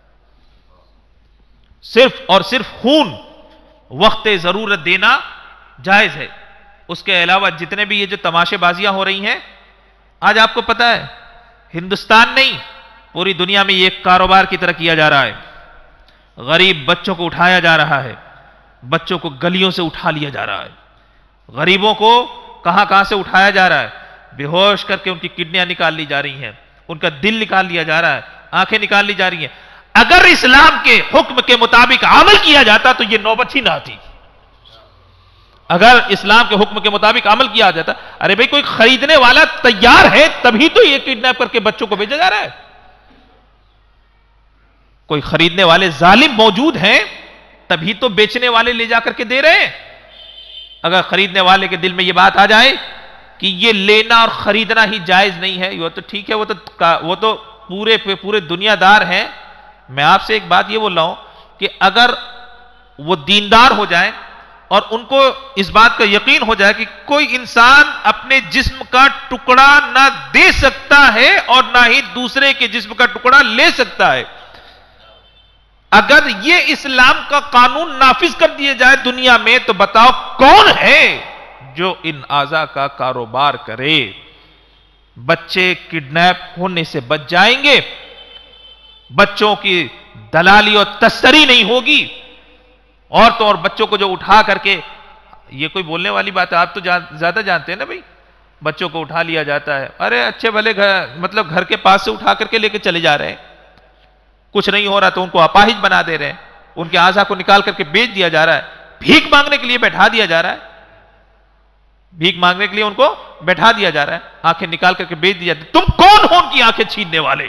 صرف اور صرف خون وقت ضرورت دینا جائز ہے. اس کے علاوہ جتنے بھی یہ جو تماشے بازیاں ہو رہی ہیں، آج آپ کو پتا ہے ہندوستان نہیں پوری دنیا میں یہ ایک کاروبار کی طرح کیا جا رہا ہے. غریب بچوں کو اٹھایا جا رہا ہے، بچوں کو گلیوں سے اٹھا لیا جا رہا ہے. غریبوں کو کہاں کہاں سے اٹھایا جا رہا ہے، بے ہوش کر کے ان کی کڈنیاں نکال لی جا رہی ہیں، ان کا دل نکال لیا جا رہا ہے، آنکھیں نکال لی جا رہی ہیں. اگر اسلام کے حکم کے مطابق عمل کیا جاتا تو یہ نوبت ہی نہ آتی. اگر اسلام کے حکم کے مطابق عمل کیا جاتا، ارے بھائی کوئی خریدنے والا تیار ہے تبھی تو یہ کڈنیپ کر کے بچوں کو بھیجا جا رہا ہے. کوئی خریدنے والے ظالم موجود ہیں تبھی تو بیچنے والے لے جا کر کے دے رہے ہیں. اگر خریدنے والے کے دل میں یہ بات آ جائے کہ یہ لینا اور خریدنا ہی جائز نہیں ہے، یہ تو ٹھیک ہے، وہ تو پورے دنیا دار ہیں. میں آپ سے ایک بات یہ بول رہا ہوں کہ اگر وہ دیندار ہو جائیں اور ان کو اس بات کا یقین ہو جائے کہ کوئی انسان اپنے جسم کا ٹکڑا نہ دے سکتا ہے اور نہ ہی دوسرے کے جسم کا ٹکڑا لے سکتا ہے، اگر یہ اسلام کا قانون نافذ کر دیے جائے دنیا میں تو بتاؤ کون ہے جو ان اعضاء کا کاروبار کرے؟ بچے کڈنیپ ہونے سے بچ جائیں گے، بچوں کی دلالی اور تسکری نہیں ہوگی، عورتوں اور بچوں کو جو اٹھا کر کے، یہ کوئی بولنے والی بات ہے؟ آپ تو زیادہ جانتے ہیں نا بھائی، بچوں کو اٹھا لیا جاتا ہے، ارے اچھے بھلے مطلب گھر کے پاس سے اٹھا کر کے لے کے چلے جا رہے ہیں، کچھ نہیں ہو رہا تو ان کو اپاہج بنا دے رہے ہیں، ان کے اعضاء کو نکال کر کے بیچ دیا جا رہا ہے، بھیک مانگنے کے لیے بیٹھا دیا جا رہا ہے، بھیک مانگنے کے لیے ان کو بیٹھا دیا جا رہا ہے، آنکھیں نکال کر کے بیچ دیا جاتا ہے۔ تم کون ہو ان کی آنکھیں چھیننے والے؟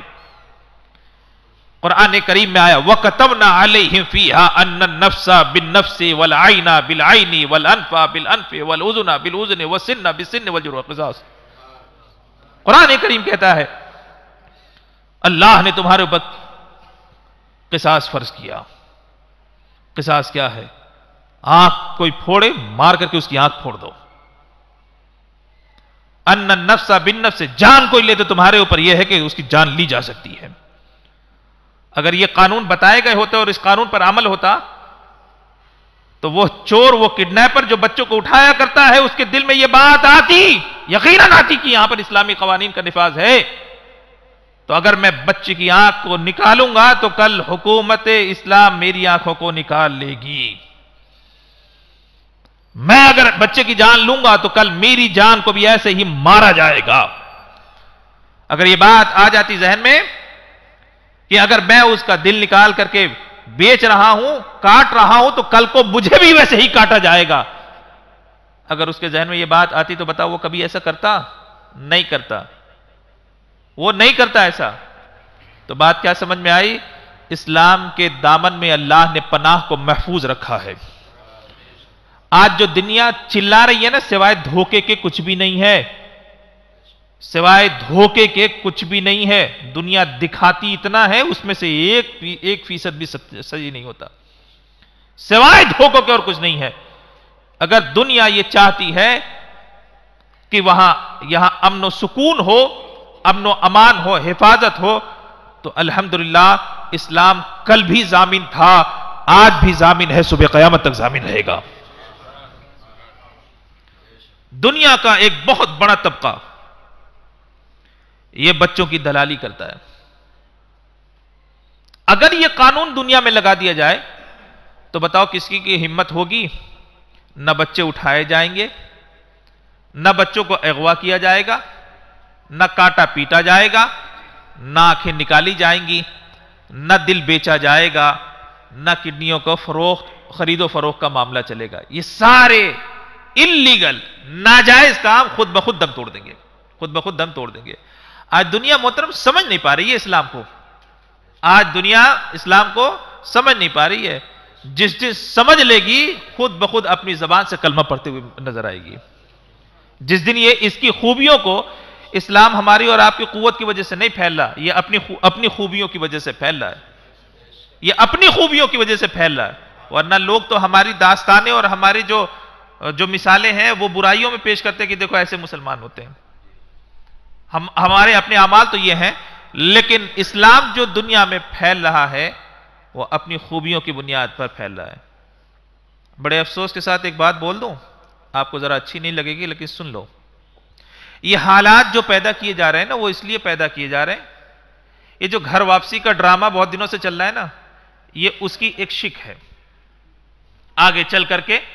قرآن کریم میں آیا وَكَتَبْنَا عَلَيْهِمْ فِيهَا أَنَّ النَّفْسَ بِالنَّفْسِ وَالْعَيْنَ بِالْعَيْنِ وَالْأَنْفَ بِالْأَنْفِ وَالْأُذُنَ بِالْأُذُنِ وَالسِّنَّ بِالسِّنِّ وَالْجُرُوحَ قِصَاصٌ۔ قرآن کریم کہتا ہے اللہ نے تمہارے اوپر قصاص فرض کیا۔ قصاص کیا ہے؟ آنکھ کوئی پھوڑے مار کر کے اس کی آنکھ پھوڑ دو۔ ان النفس بالنفس، جان کوئی لے تو تمہارے اوپر یہ ہے کہ اس کی جان لی جا سکتی ہے۔ اگر یہ قانون بتائے گئے ہوتے اور اس قانون پر عمل ہوتا تو وہ چور، وہ کڈنیپر جو بچوں کو اٹھایا کرتا ہے، اس کے دل میں یہ بات آتی، یقیناً آتی کہ یہاں پر اسلامی قوانین کا نفاذ ہے، تو اگر میں بچے کی آنکھ کو نکالوں گا تو کل حکومت اسلام میری آنکھوں کو نکال لے گی، میں اگر بچے کی جان لوں گا تو کل میری جان کو بھی ایسے ہی مارا جائے گا۔ اگر یہ بات آ جاتی ذہن میں کہ اگر میں اس کا دل نکال کر کے بیچ رہا ہوں، کاٹ رہا ہوں، تو کل کو مجھے بھی ویسے ہی کاٹا جائے گا، اگر اس کے ذہن میں یہ بات آتی تو بتاؤ وہ کبھی ایسا کرتا؟ نہیں کرتا، وہ نہیں کرتا ایسا۔ تو بات کیا سمجھ میں آئی؟ اسلام کے دامن میں اللہ نے پناہ کو محفوظ رکھا ہے۔ آج جو دنیا چلا رہی ہے نا، سوائے دھوکے کے کچھ بھی نہیں ہے، سوائے دھوکے کے کچھ بھی نہیں ہے۔ دنیا دکھاتی اتنا ہے، اس میں سے 1% بھی صحیح نہیں ہوتا، سوائے دھوکوں کے اور کچھ نہیں ہے۔ اگر دنیا یہ چاہتی ہے کہ یہاں امن و سکون ہو، امن و امان ہو، حفاظت ہو، تو الحمدللہ اسلام کل بھی ضامن تھا، آج بھی ضامن ہے، صبح قیامت تک ضامن رہے گا۔ دنیا کا ایک بہت بڑا طبقہ یہ بچوں کی دلالی کرتا ہے۔ اگر یہ قانون دنیا میں لگا دیا جائے تو بتاؤ کس کی ہمت ہوگی؟ نہ بچے اٹھائے جائیں گے، نہ بچوں کو اغوا کیا جائے گا، نہ کاٹا پیٹا جائے گا، نہ آنکھیں نکالی جائیں گی، نہ دل بیچا جائے گا، نہ کڈنیوں کو خرید و فروخت کا معاملہ چلے گا۔ یہ سارے انلیگل ناجائز کام خود بخود دم توڑ دیں گے، خود بخود دم توڑ دیں گے۔ آج دنیا محترم سمجھ نہیں پا رہی ہے اسلام کو، آج دنیا اسلام کو سمجھ نہیں پا رہی ہے۔ جس سمجھ لے گی خود بخود اپنی زبان سے کلمہ پڑھتے ہوئے نظر آئے گی۔ جس دن یہ اس کی خوبیوں کو، اسلام ہماری اور آپ کی قوت کی وجہ سے نہیں پھیل رہا، یہ اپنی خوبیوں کی وجہ سے پھیل رہا ہے، یہ اپنی خوبیوں کی وجہ سے پھیل رہا ہے۔ ورنہ لوگ تو ہماری داستانیں اور ہماری جو مثالیں ہیں وہ برائیوں میں پیش کرتے ہیں کہ دیکھو ایسے مسلمان ہوتے ہیں، ہمارے اپنے اعمال تو یہ ہیں، لیکن اسلام جو دنیا میں پھیل رہا ہے وہ اپنی خوبیوں کی بنیاد پر پھیل رہا ہے۔ بڑے افسوس کے ساتھ ایک بات بول دوں، آپ کو ذرا اچھی نہیں لگے گی لیکن سن لو، یہ حالات جو پیدا کیے جا رہے ہیں نا، وہ اس لیے پیدا کیے جا رہے ہیں، یہ جو گھر واپسی کا ڈرامہ بہت دنوں سے چل رہا ہے نا، یہ اس کی ایک شک ہے۔ آگے چل کر کے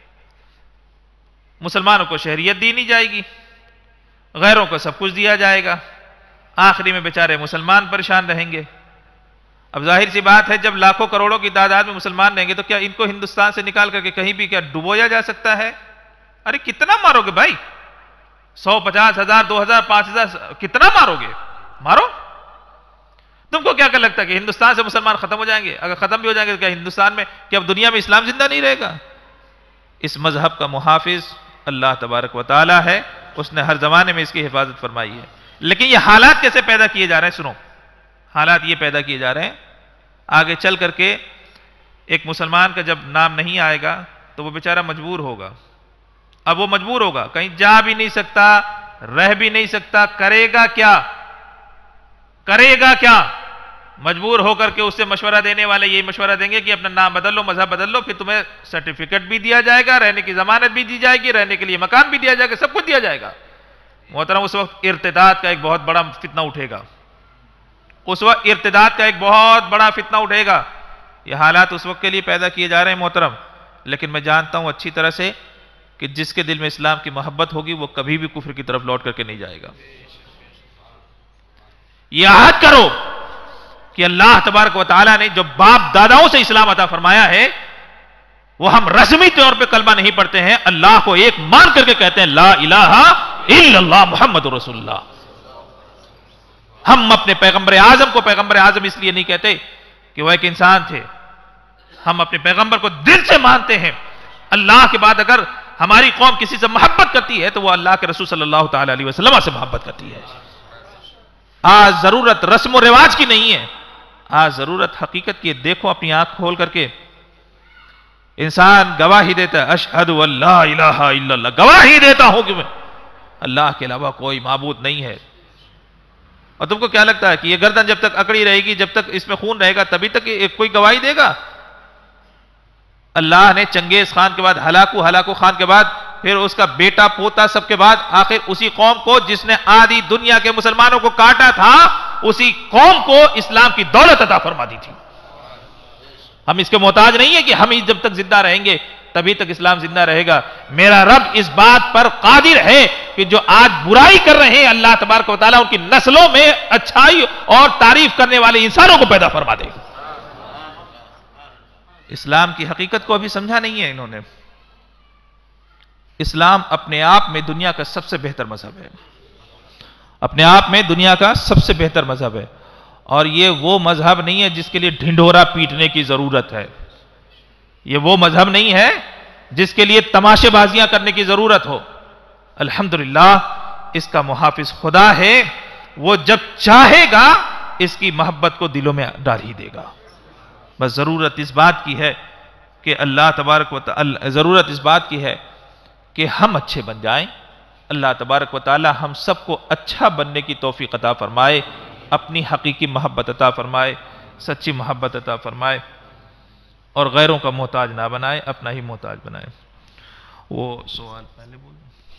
مسلمانوں کو شہریت دی نہیں جائے گی، غیروں کو سب کچھ دیا جائے گا، آخری میں بیچارے مسلمان پریشان رہیں گے۔ اب ظاہر سی بات ہے جب لاکھوں کروڑوں کی تعداد میں مسلمان رہیں گے تو کیا ان کو ہندوستان سے نکال کر کے کہیں بھی کیا ڈبویا جا سکتا ہے؟ ارے کتنا مارو گے بھائی؟ 100، 50,000، 2,000، 5,000 کتنا مارو گے؟ مارو۔ تم کو کیا لگتا ہے کہ ہندوستان سے مسلمان ختم ہو جائیں گے؟ اگر ختم بھی ہو جائیں گے تو کیا ہندوستان میں، کیا اب دنیا میں اسلام زندہ نہیں رہے گا؟ اس مذہب کا محافظ اللہ تبارک و تعالی ہے، اس نے ہر زمانے میں اس کی حفاظت فرمائی ہے۔ لیکن یہ حالات کیسے پیدا کیے جا رہے ہیں؟ سنو، حالات یہ پیدا کیے جا رہے ہیں، آگے چل کر کے ایک مسلمان کا جب نام نہیں آئے گا تو وہ بیچارہ مجبور ہوگا۔ اب وہ مجبور ہوگا، کہیں جا بھی نہیں سکتا، رہ بھی نہیں سکتا، کرے گا کیا؟ کرے گا کیا؟ مجبور ہو کر کے اس سے مشورہ دینے والے یہی مشورہ دیں گے کہ اپنا نام بدل لو، مذہب بدل لو، پھر تمہیں سرٹیفکیٹ بھی دیا جائے گا، رہنے کی ضمانت بھی دی جائے گی، رہنے کے لیے مکان بھی دیا جائے گا، سب کچھ دیا جائے گا۔ محترم اس وقت ارتداد کا ایک بہت بڑا فتنہ اٹھے گا، اس وقت ارتداد کا ایک بہت بڑا فتنہ اٹھے گا۔ یہ حالات اس وقت کے لیے پیدا کیے جا رہے ہیں محترم، لیکن میں جانتا ہوں اچھی طرح سے کہ جس کے دل میں اسلام کی محبت ہوگی وہ کبھی بھی کفر کی طرف لوٹ کر کے نہیں جائے گا۔ یہ عہد کرو کہ اللہ تبارک و تعالیٰ نے جو باپ داداؤں سے اسلام عطا فرمایا ہے وہ ہم رسمی طور پہ کلمہ نہیں پڑھتے ہیں، اللہ کو ایک مان کر کے کہتے ہیں لا الہ الا اللہ محمد رسول اللہ۔ ہم اپنے پیغمبر اعظم کو پیغمبر اعظم اس لیے نہیں کہتے کہ وہ ایک انسان تھے، ہم اپنے پیغمبر کو دل سے مانتے ہیں۔ اللہ کے بعد اگر ہماری قوم کسی سے محبت کرتی ہے تو وہ اللہ کے رسول صلی اللہ تعالی علیہ وسلم سے محبت کرتی ہے۔ آج ضرورت رسم و رواج کی نہیں ہے، آج ضرورت حقیقت کی ہے۔ دیکھو اپنی آنکھ کھول کر کے، انسان گواہی دیتا ہے اشہد ان لا الہ الا اللہ، گواہی دیتا ہوں کہ میں اللہ کے علاوہ کوئی معبود نہیں ہے۔ اور تم کو کیا لگتا ہے کہ یہ گردن جب تک اکڑی رہے گی، جب تک اس میں خون رہے گا تبھی تک کوئی گواہی دے گا؟ اللہ نے چنگیز خان کے بعد ہلاکو خان کے بعد پھر اس کا بیٹا پوتا سب کے بعد آخر اسی قوم کو جس نے آدھی دنیا کے مسلمانوں کو کاٹا تھا، اسی قوم کو اسلام کی دولت عطا فرما دی تھی۔ ہم اس کے محتاج نہیں ہے کہ ہم جب تک زندہ رہیں گے تبھی تک اسلام زندہ رہے گا۔ میرا رب اس بات پر قادر ہے کہ جو آج برائی کر رہے ہیں اللہ تبارک و تعالیٰ ان کی نسلوں میں اچھائی اور تعریف کرنے والے انسانوں کو پیدا فرما دے۔ اسلام کی حقیقت کو ابھی سمجھا نہیں ہے انہوں نے۔ اسلام اپنے آپ میں دنیا کا سب سے بہتر مذہب ہے، اپنے آپ میں دنیا کا سب سے بہتر مذہب ہے، اور یہ وہ مذہب نہیں ہے جس کے لیے ڈھنڈورا پیٹنے کی ضرورت ہے، یہ وہ مذہب نہیں ہے جس کے لیے تماشے بازیاں کرنے کی ضرورت ہو۔ الحمدللہ اس کا محافظ خدا ہے، وہ جب چاہے گا اس کی محبت کو دلوں میں ڈال ہی دے گا۔ بس ضرورت اس بات کی ہے کہ اللہ تبارک و تعالی، ضرورت اس بات کی ہے کہ ہم اچھے بن جائیں۔ اللہ تبارک و تعالی ہم سب کو اچھا بننے کی توفیق عطا فرمائے، اپنی حقیقی محبت عطا فرمائے، سچی محبت عطا فرمائے، اور غیروں کا محتاج نہ بنائے، اپنا ہی محتاج بنائے۔ وہ سوال پہلے بول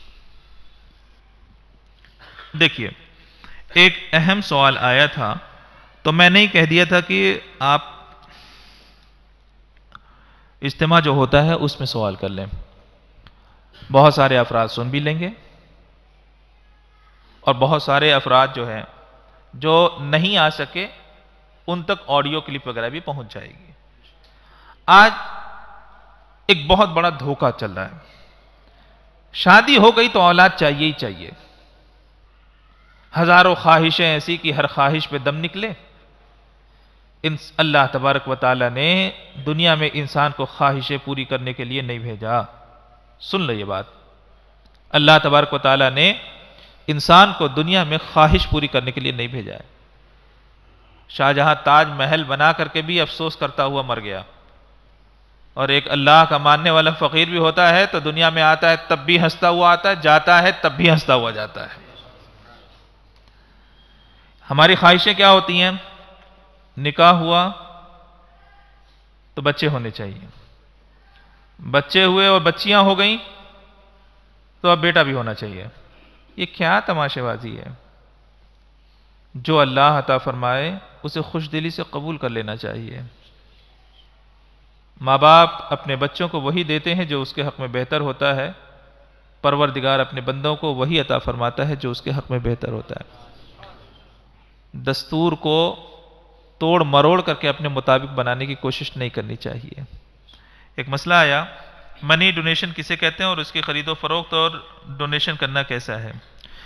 دیکھیے، ایک اہم سوال آیا تھا تو میں نے کہہ دیا تھا کہ آپ اجتماع جو ہوتا ہے اس میں سوال کر لیں، بہت سارے افراد سن بھی لیں گے، اور بہت سارے افراد جو ہیں جو نہیں آ سکے ان تک آڈیو کلپ وغیرہ بھی پہنچ جائے گی۔ آج ایک بہت بڑا دھوکہ چل رہا ہے، شادی ہو گئی تو اولاد چاہیے ہی چاہیے، ہزاروں خواہشیں ایسی کہ ہر خواہش پہ دم نکلے۔ اللہ تبارک و تعالی نے دنیا میں انسان کو خواہشیں پوری کرنے کے لیے نہیں بھیجا۔ سن لو یہ بات، اللہ تبارک و تعالی نے انسان کو دنیا میں خواہش پوری کرنے کے لیے نہیں بھیجا ہے۔ شاہجہاں تاج محل بنا کر کے بھی افسوس کرتا ہوا مر گیا، اور ایک اللہ کا ماننے والا فقیر بھی ہوتا ہے تو دنیا میں آتا ہے تب بھی ہنستا ہوا آتا ہے، جاتا ہے تب بھی ہنستا ہوا جاتا ہے۔ ہماری خواہشیں کیا ہوتی ہیں؟ نکاح ہوا تو بچے ہونے چاہیے، بچے ہوئے اور بچیاں ہو گئیں تو اب بیٹا بھی ہونا چاہیے۔ یہ کیا تماشے بازی ہے؟ جو اللہ عطا فرمائے اسے خوش دلی سے قبول کر لینا چاہیے۔ ماں باپ اپنے بچوں کو وہی دیتے ہیں جو اس کے حق میں بہتر ہوتا ہے، پروردگار اپنے بندوں کو وہی عطا فرماتا ہے جو اس کے حق میں بہتر ہوتا ہے۔ دستور کو توڑ مروڑ کر کے اپنے مطابق بنانے کی کوشش نہیں کرنی چاہیے۔ ایک مسئلہ آیا، منی ڈونیشن کسے کہتے ہیں اور اس کی خرید و فروخت اور ڈونیشن کرنا کیسا ہے؟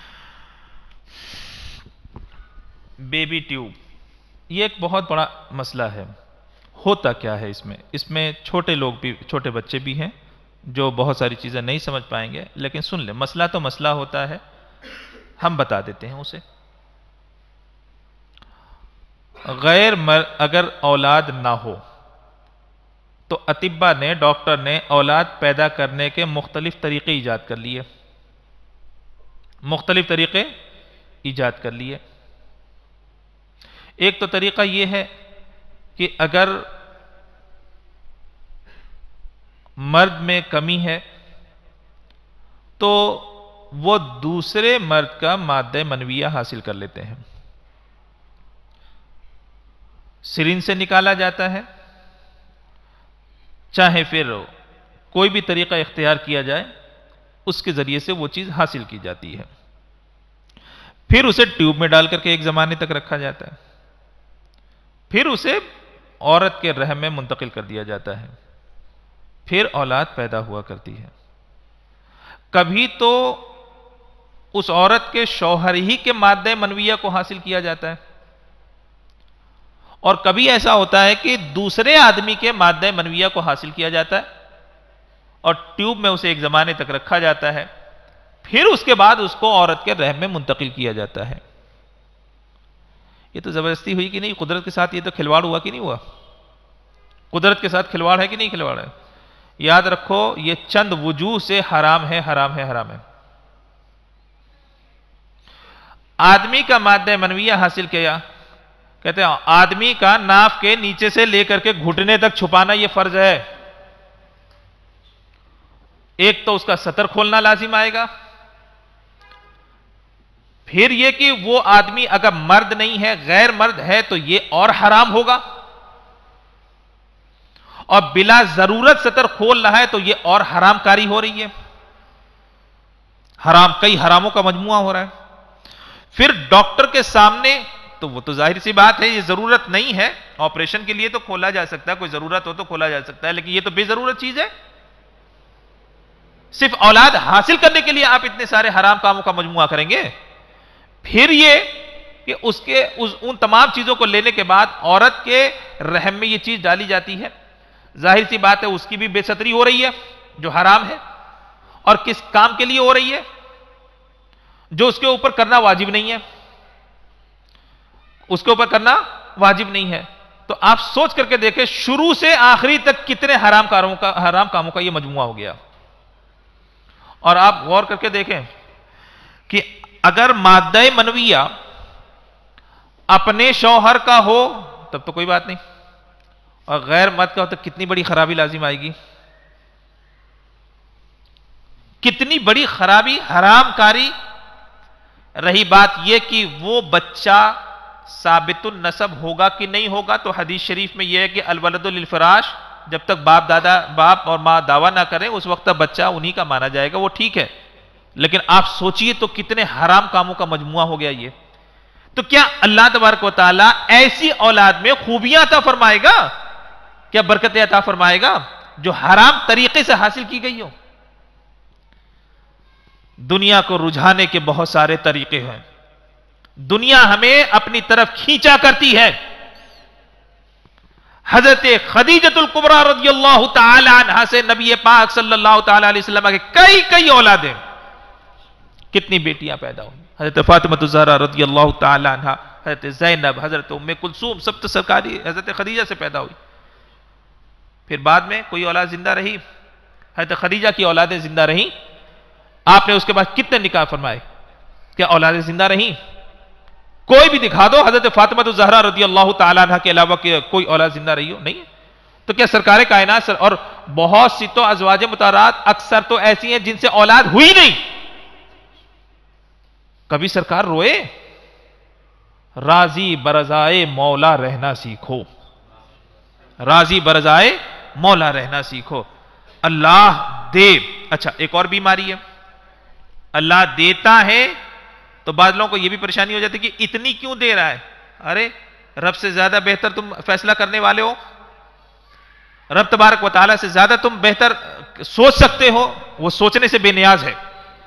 بیبی ٹیوب، یہ ایک بہت بڑا مسئلہ ہے۔ ہوتا کیا ہے اس میں چھوٹے لوگ بھی، چھوٹے بچے بھی ہیں جو بہت ساری چیزیں نہیں سمجھ پائیں گے، لیکن سن لیں، مسئلہ تو مسئلہ ہوتا ہے، ہم بتا دیتے ہیں اسے۔ اگر اولاد نہ ہو تو اطباء نے، ڈاکٹر نے اولاد پیدا کرنے کے مختلف طریقے ایجاد کر لیے، مختلف طریقے ایجاد کر لیے۔ ایک تو طریقہ یہ ہے کہ اگر مرد میں کمی ہے تو وہ دوسرے مرد کا مادہ منویہ حاصل کر لیتے ہیں، سرین سے نکالا جاتا ہے، چاہے پھر کوئی بھی طریقہ اختیار کیا جائے، اس کے ذریعے سے وہ چیز حاصل کی جاتی ہے، پھر اسے ٹیوب میں ڈال کر کے ایک زمانے تک رکھا جاتا ہے، پھر اسے عورت کے رحم میں منتقل کر دیا جاتا ہے، پھر اولاد پیدا ہوا کرتی ہے۔ کبھی تو اس عورت کے شوہر ہی کے مادہ منویہ کو حاصل کیا جاتا ہے، اور کبھی ایسا ہوتا ہے کہ دوسرے آدمی کے مادہ منویہ کو حاصل کیا جاتا ہے اور ٹیوب میں اسے ایک زمانے تک رکھا جاتا ہے، پھر اس کے بعد اس کو عورت کے رحم میں منتقل کیا جاتا ہے۔ یہ تو زبردستی ہوئی کہ نہیں؟ قدرت کے ساتھ یہ تو کھلواڑ ہوا کہ نہیں ہوا؟ قدرت کے ساتھ کھلواڑ ہے کہ نہیں کھلواڑ ہے؟ یاد رکھو یہ چند وجوہ سے حرام ہے، حرام ہے، حرام ہے۔ آدمی کا مادہ منویہ حاصل کیا، کہتے ہیں آدمی کا ناف کے نیچے سے لے کر کے گھٹنے تک چھپانا یہ فرض ہے۔ ایک تو اس کا سطر کھولنا لازم آئے گا، پھر یہ کہ وہ آدمی اگر مرد نہیں ہے، غیر مرد ہے، تو یہ اور حرام ہوگا، اور بلا ضرورت سطر کھول رہا ہے تو یہ اور حرام کاری ہو رہی ہے، حرام، کئی حراموں کا مجموعہ ہو رہا ہے۔ پھر ڈاکٹر کے سامنے تو وہ تو ظاہر سی بات ہے، یہ ضرورت نہیں ہے، آپریشن کے لیے تو کھولا جا سکتا ہے، کوئی ضرورت ہو تو کھولا جا سکتا ہے، لیکن یہ تو بے ضرورت چیز ہے۔ صرف اولاد حاصل کرنے کے لیے آپ اتنے سارے حرام کاموں کا مجموعہ کریں گے؟ پھر یہ کہ ان تمام چیزوں کو لینے کے بعد عورت کے رحم میں یہ چیز ڈالی جاتی ہے، ظاہر سی بات ہے اس کی بھی بے ستری ہو رہی ہے جو حرام ہے، اور کس کام کے لیے ہو رہی ہے؟ جو اس کے اوپر کرنا واجب نہیں ہے، اس کے اوپر کرنا واجب نہیں ہے۔ تو آپ سوچ کر کے دیکھیں شروع سے آخری تک کتنے حرام کاموں کا یہ مجموعہ ہو گیا۔ اور آپ غور کر کے دیکھیں کہ اگر مادہ منویہ اپنے شوہر کا ہو تب تو کوئی بات نہیں، اور غیر مرد کا ہو تو کتنی بڑی خرابی لازم آئے گی، کتنی بڑی خرابی، حرام کاری۔ رہی بات یہ کہ وہ بچہ ثابت النسب ہوگا کہ نہیں ہوگا، تو حدیث شریف میں یہ ہے کہ الولد للفراش، جب تک باپ اور ماں دعویٰ نہ کریں اس وقت تک بچہ انہی کا مانا جائے گا، وہ ٹھیک ہے۔ لیکن آپ سوچئے تو کتنے حرام کاموں کا مجموعہ ہو گیا یہ۔ تو کیا اللہ تبارک و تعالیٰ ایسی اولاد میں خوبیاں عطا فرمائے گا، کیا برکتیں عطا فرمائے گا جو حرام طریقے سے حاصل کی گئی ہو؟ دنیا کو رجھانے کے بہت سارے طریقے ہیں، دنیا ہمیں اپنی طرف کھینچا کرتی ہے۔ حضرت خدیجۃ الکبریٰ رضی اللہ تعالی عنہا سے نبی پاک صلی اللہ تعالی علیہ وسلم کے کئی اولادیں، کتنی بیٹیاں پیدا ہوئی، حضرت فاطمہ الزہرا رضی اللہ تعالی عنہا، حضرت زینب، حضرت ام کلثوم، سب تو سرکاری حضرت خدیجہ سے پیدا ہوئی۔ پھر بعد میں کوئی اولاد زندہ رہی؟ حضرت خدیجہ کی اولادیں زندہ رہیں۔ آپ نے اس کے بعد کتنے نکاح فرمائے؟ کیا اولادیں زندہ رہیں؟ کوئی بھی دکھا دو حضرت فاطمہ الزہرا رضی اللہ تعالیٰ عنہ کے علاوہ کہ کوئی اولاد زندہ رہی ہو؟ نہیں۔ تو کیا سرکار کائنات اور بہت سی تو ازواج مطہرات اکثر تو ایسی ہیں جن سے اولاد ہوئی نہیں، کبھی سرکار روئے؟ راضی برضائے مولا رہنا سیکھو، راضی برضائے مولا رہنا سیکھو۔ اللہ دے۔ اچھا ایک اور بیماری ہے، اللہ دیتا ہے تو بعض لوگوں کو یہ بھی پریشانی ہو جاتی ہے کہ اتنی کیوں دے رہا ہے؟ ارے رب سے زیادہ بہتر تم فیصلہ کرنے والے ہو، رب تبارک و تعالیٰ سے زیادہ تم بہتر سوچ سکتے ہو، وہ سوچنے سے بے نیاز ہے،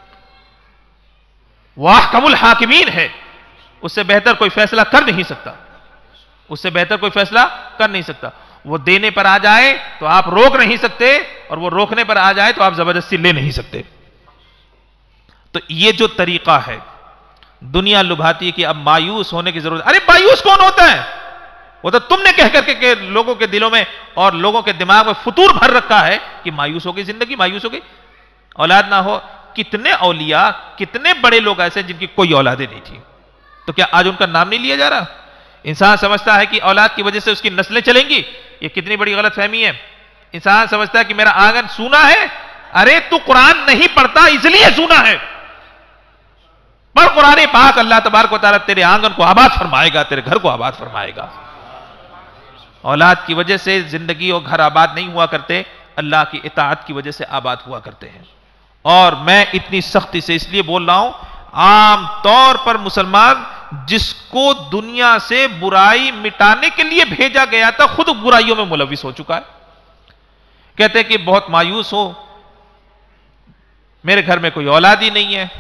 وہ احکم الحاکمین ہے، اس سے بہتر کوئی فیصلہ کر نہیں سکتا، اس سے بہتر کوئی فیصلہ کر نہیں سکتا۔ وہ دینے پر آ جائے تو آپ روک نہیں سکتے، اور وہ روکنے پر آ جائے تو آپ زبردستی لے نہیں سکتے۔ تو یہ جو طریقہ ہے، دنیا لبھاتی ہے کہ اب مایوس ہونے کی ضرورت۔ ارے مایوس کون ہوتا ہے؟ وہ تو تم نے کہہ کر کے کہ لوگوں کے دلوں میں اور لوگوں کے دماغ میں فطور بھر رکھا ہے کہ مایوس ہو گئی زندگی، مایوس ہو گئی، اولاد نہ ہو۔ کتنے اولیاء، کتنے بڑے لوگ ایسے جن کی کوئی اولادیں نہیں تھی، تو کیا آج ان کا نام نہیں لیا جا رہا؟ انسان سمجھتا ہے کہ اولاد کی وجہ سے اس کی نسلیں چلیں گی. یہ کتنی بڑی غلط فہمی ہے. انسان سمجھتا ہے کہ میرا آنگن سونا ہے. ارے تو قرآن نہیں پڑھتا اس لیے سونا ہے. پر قرآن پاک، اللہ تبارک و تعالیٰ تیرے آنگن کو آباد فرمائے گا، تیرے گھر کو آباد فرمائے گا. اولاد کی وجہ سے زندگی اور گھر آباد نہیں ہوا کرتے، اللہ کی اطاعت کی وجہ سے آباد ہوا کرتے ہیں. اور میں اتنی سختی سے اس لیے بول رہا ہوں، عام طور پر مسلمان جس کو دنیا سے برائی مٹانے کے لیے بھیجا گیا تھا، خود برائیوں میں ملوث ہو چکا ہے. کہتے ہیں کہ بہت مایوس ہو، میرے گھر میں کوئی اولاد ہی نہیں ہے.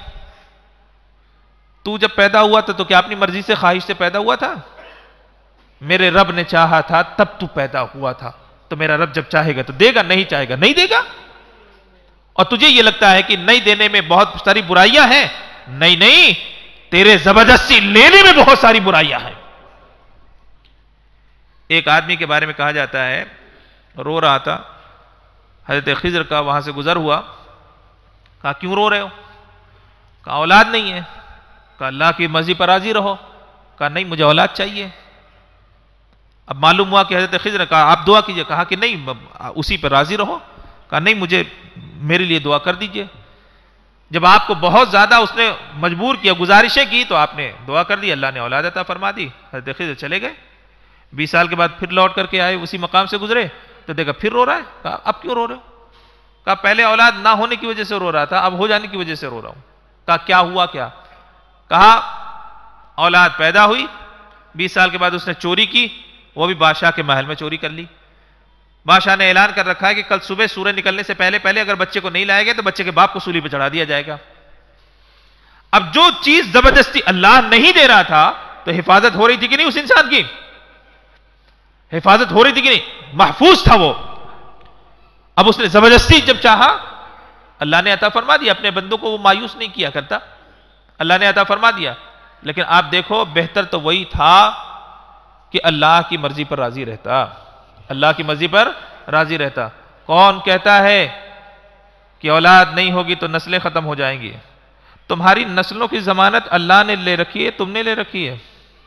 تو جب پیدا ہوا تھا تو کیا اپنی مرضی سے، خواہش سے پیدا ہوا تھا؟ میرے رب نے چاہا تھا تب تو پیدا ہوا تھا. تو میرا رب جب چاہے گا تو دے گا، نہیں چاہے گا نہیں دے گا. اور تجھے یہ لگتا ہے کہ نہیں دینے میں بہت ساری برائیاں ہیں. نہیں نہیں، تیرے زبردستی لینے میں بہت ساری برائیاں ہیں. ایک آدمی کے بارے میں کہا جاتا ہے، رو رہا تھا، حضرت خضر کا وہاں سے گزر ہوا. کہا کیوں رو رہے ہو؟ کہا اولاد نہیں ہے. کہا اللہ کی مرضی پر راضی رہو. کہا نہیں، مجھے اولاد چاہیے. اب معلوم ہوا کہ حضرت خضر نے کہا آپ دعا کیجئے. کہا کہ نہیں، اسی پر راضی رہو. کہا نہیں، مجھے میرے لیے دعا کر دیجئے. جب آپ کو بہت زیادہ اس نے مجبور کیا، گزارشیں کی، تو آپ نے دعا کر دی، اللہ نے اولاد عطا فرما دی. حضرت خضر چلے گئے. 20 سال کے بعد پھر لوٹ کر کے آئے، اسی مقام سے گزرے تو دیکھا پھر رو رہا ہے. کہا اب کیوں رو رہے ہو؟ کہا پہلے اولاد نہ ہونے کی وجہ سے رو رہا تھا، اب ہو جانے کی وجہ سے رو رہا ہوں. کہا کیا ہوا کیا؟ کہا اولاد پیدا ہوئی، 20 سال کے بعد اس نے چوری کی، وہ بھی بادشاہ کے محل میں چوری کر لی. بادشاہ نے اعلان کر رکھا ہے کہ کل صبح سورج نکلنے سے پہلے اگر بچے کو نہیں لائے گئے تو بچے کے باپ کو سولی پہ چڑھا دیا جائے گا. اب جو چیز زبردستی اللہ نہیں دے رہا تھا تو حفاظت ہو رہی تھی کہ نہیں؟ اس انسان کی حفاظت ہو رہی تھی کہ نہیں؟ محفوظ تھا وہ. اب اس نے زبردستی جب چاہا، اللہ نے عطا فرما دیا. اپنے بندوں کو وہ مایوس نہیں کیا کرتا، اللہ نے عطا فرما دیا. لیکن آپ دیکھو، بہتر تو وہی تھا کہ اللہ کی مرضی پر راضی رہتا، اللہ کی مرضی پر راضی رہتا. کون کہتا ہے کہ اولاد نہیں ہوگی تو نسلیں ختم ہو جائیں گی؟ تمہاری نسلوں کی ضمانت اللہ نے لے رکھی ہے، تم نے لے رکھی ہے.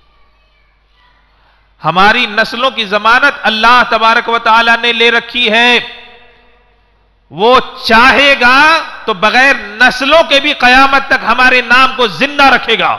ہماری نسلوں کی ضمانت اللہ تبارک و تعالی نے لے رکھی ہے. وہ چاہے گا تو بغیر نسلوں کے بھی قیامت تک ہمارے نام کو زندہ رکھے گا.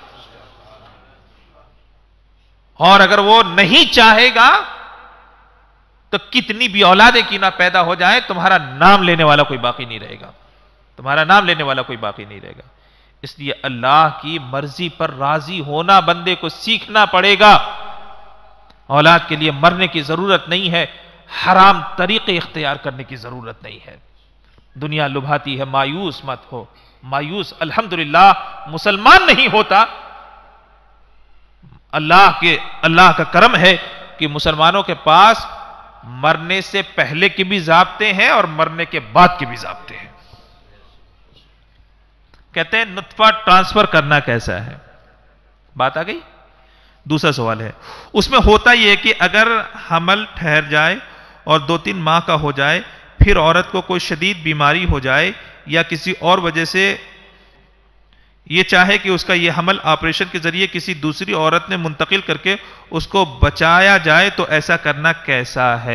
اور اگر وہ نہیں چاہے گا تو کتنی بھی اولادیں کی نہ پیدا ہو جائیں، تمہارا نام لینے والا کوئی باقی نہیں رہے گا. تمہارا نام لینے والا کوئی باقی نہیں رہے گا. اس لیے اللہ کی مرضی پر راضی ہونا بندے کو سیکھنا پڑے گا. اولاد کے لیے مرنے کی ضرورت نہیں ہے، حرام طریقے اختیار کرنے کی ضرورت نہیں ہے. دنیا لبھاتی ہے، مایوس مت ہو. مایوس الحمدللہ مسلمان نہیں ہوتا. اللہ کا کرم ہے کہ مسلمانوں کے پاس مرنے سے پہلے کے بھی ضابطے ہیں اور مرنے کے بعد کے بھی ضابطے ہیں. کہتے ہیں نطفہ ٹرانسفر کرنا کیسا ہے؟ بات آ گئی. دوسرا سوال ہے، اس میں ہوتا یہ کہ اگر حمل ٹھہر جائے اور 2-3 ماہ کا ہو جائے، پھر عورت کو کوئی شدید بیماری ہو جائے یا کسی اور وجہ سے یہ چاہے کہ اس کا یہ حمل آپریشن کے ذریعے کسی دوسری عورت نے منتقل کر کے اس کو بچایا جائے، تو ایسا کرنا کیسا ہے؟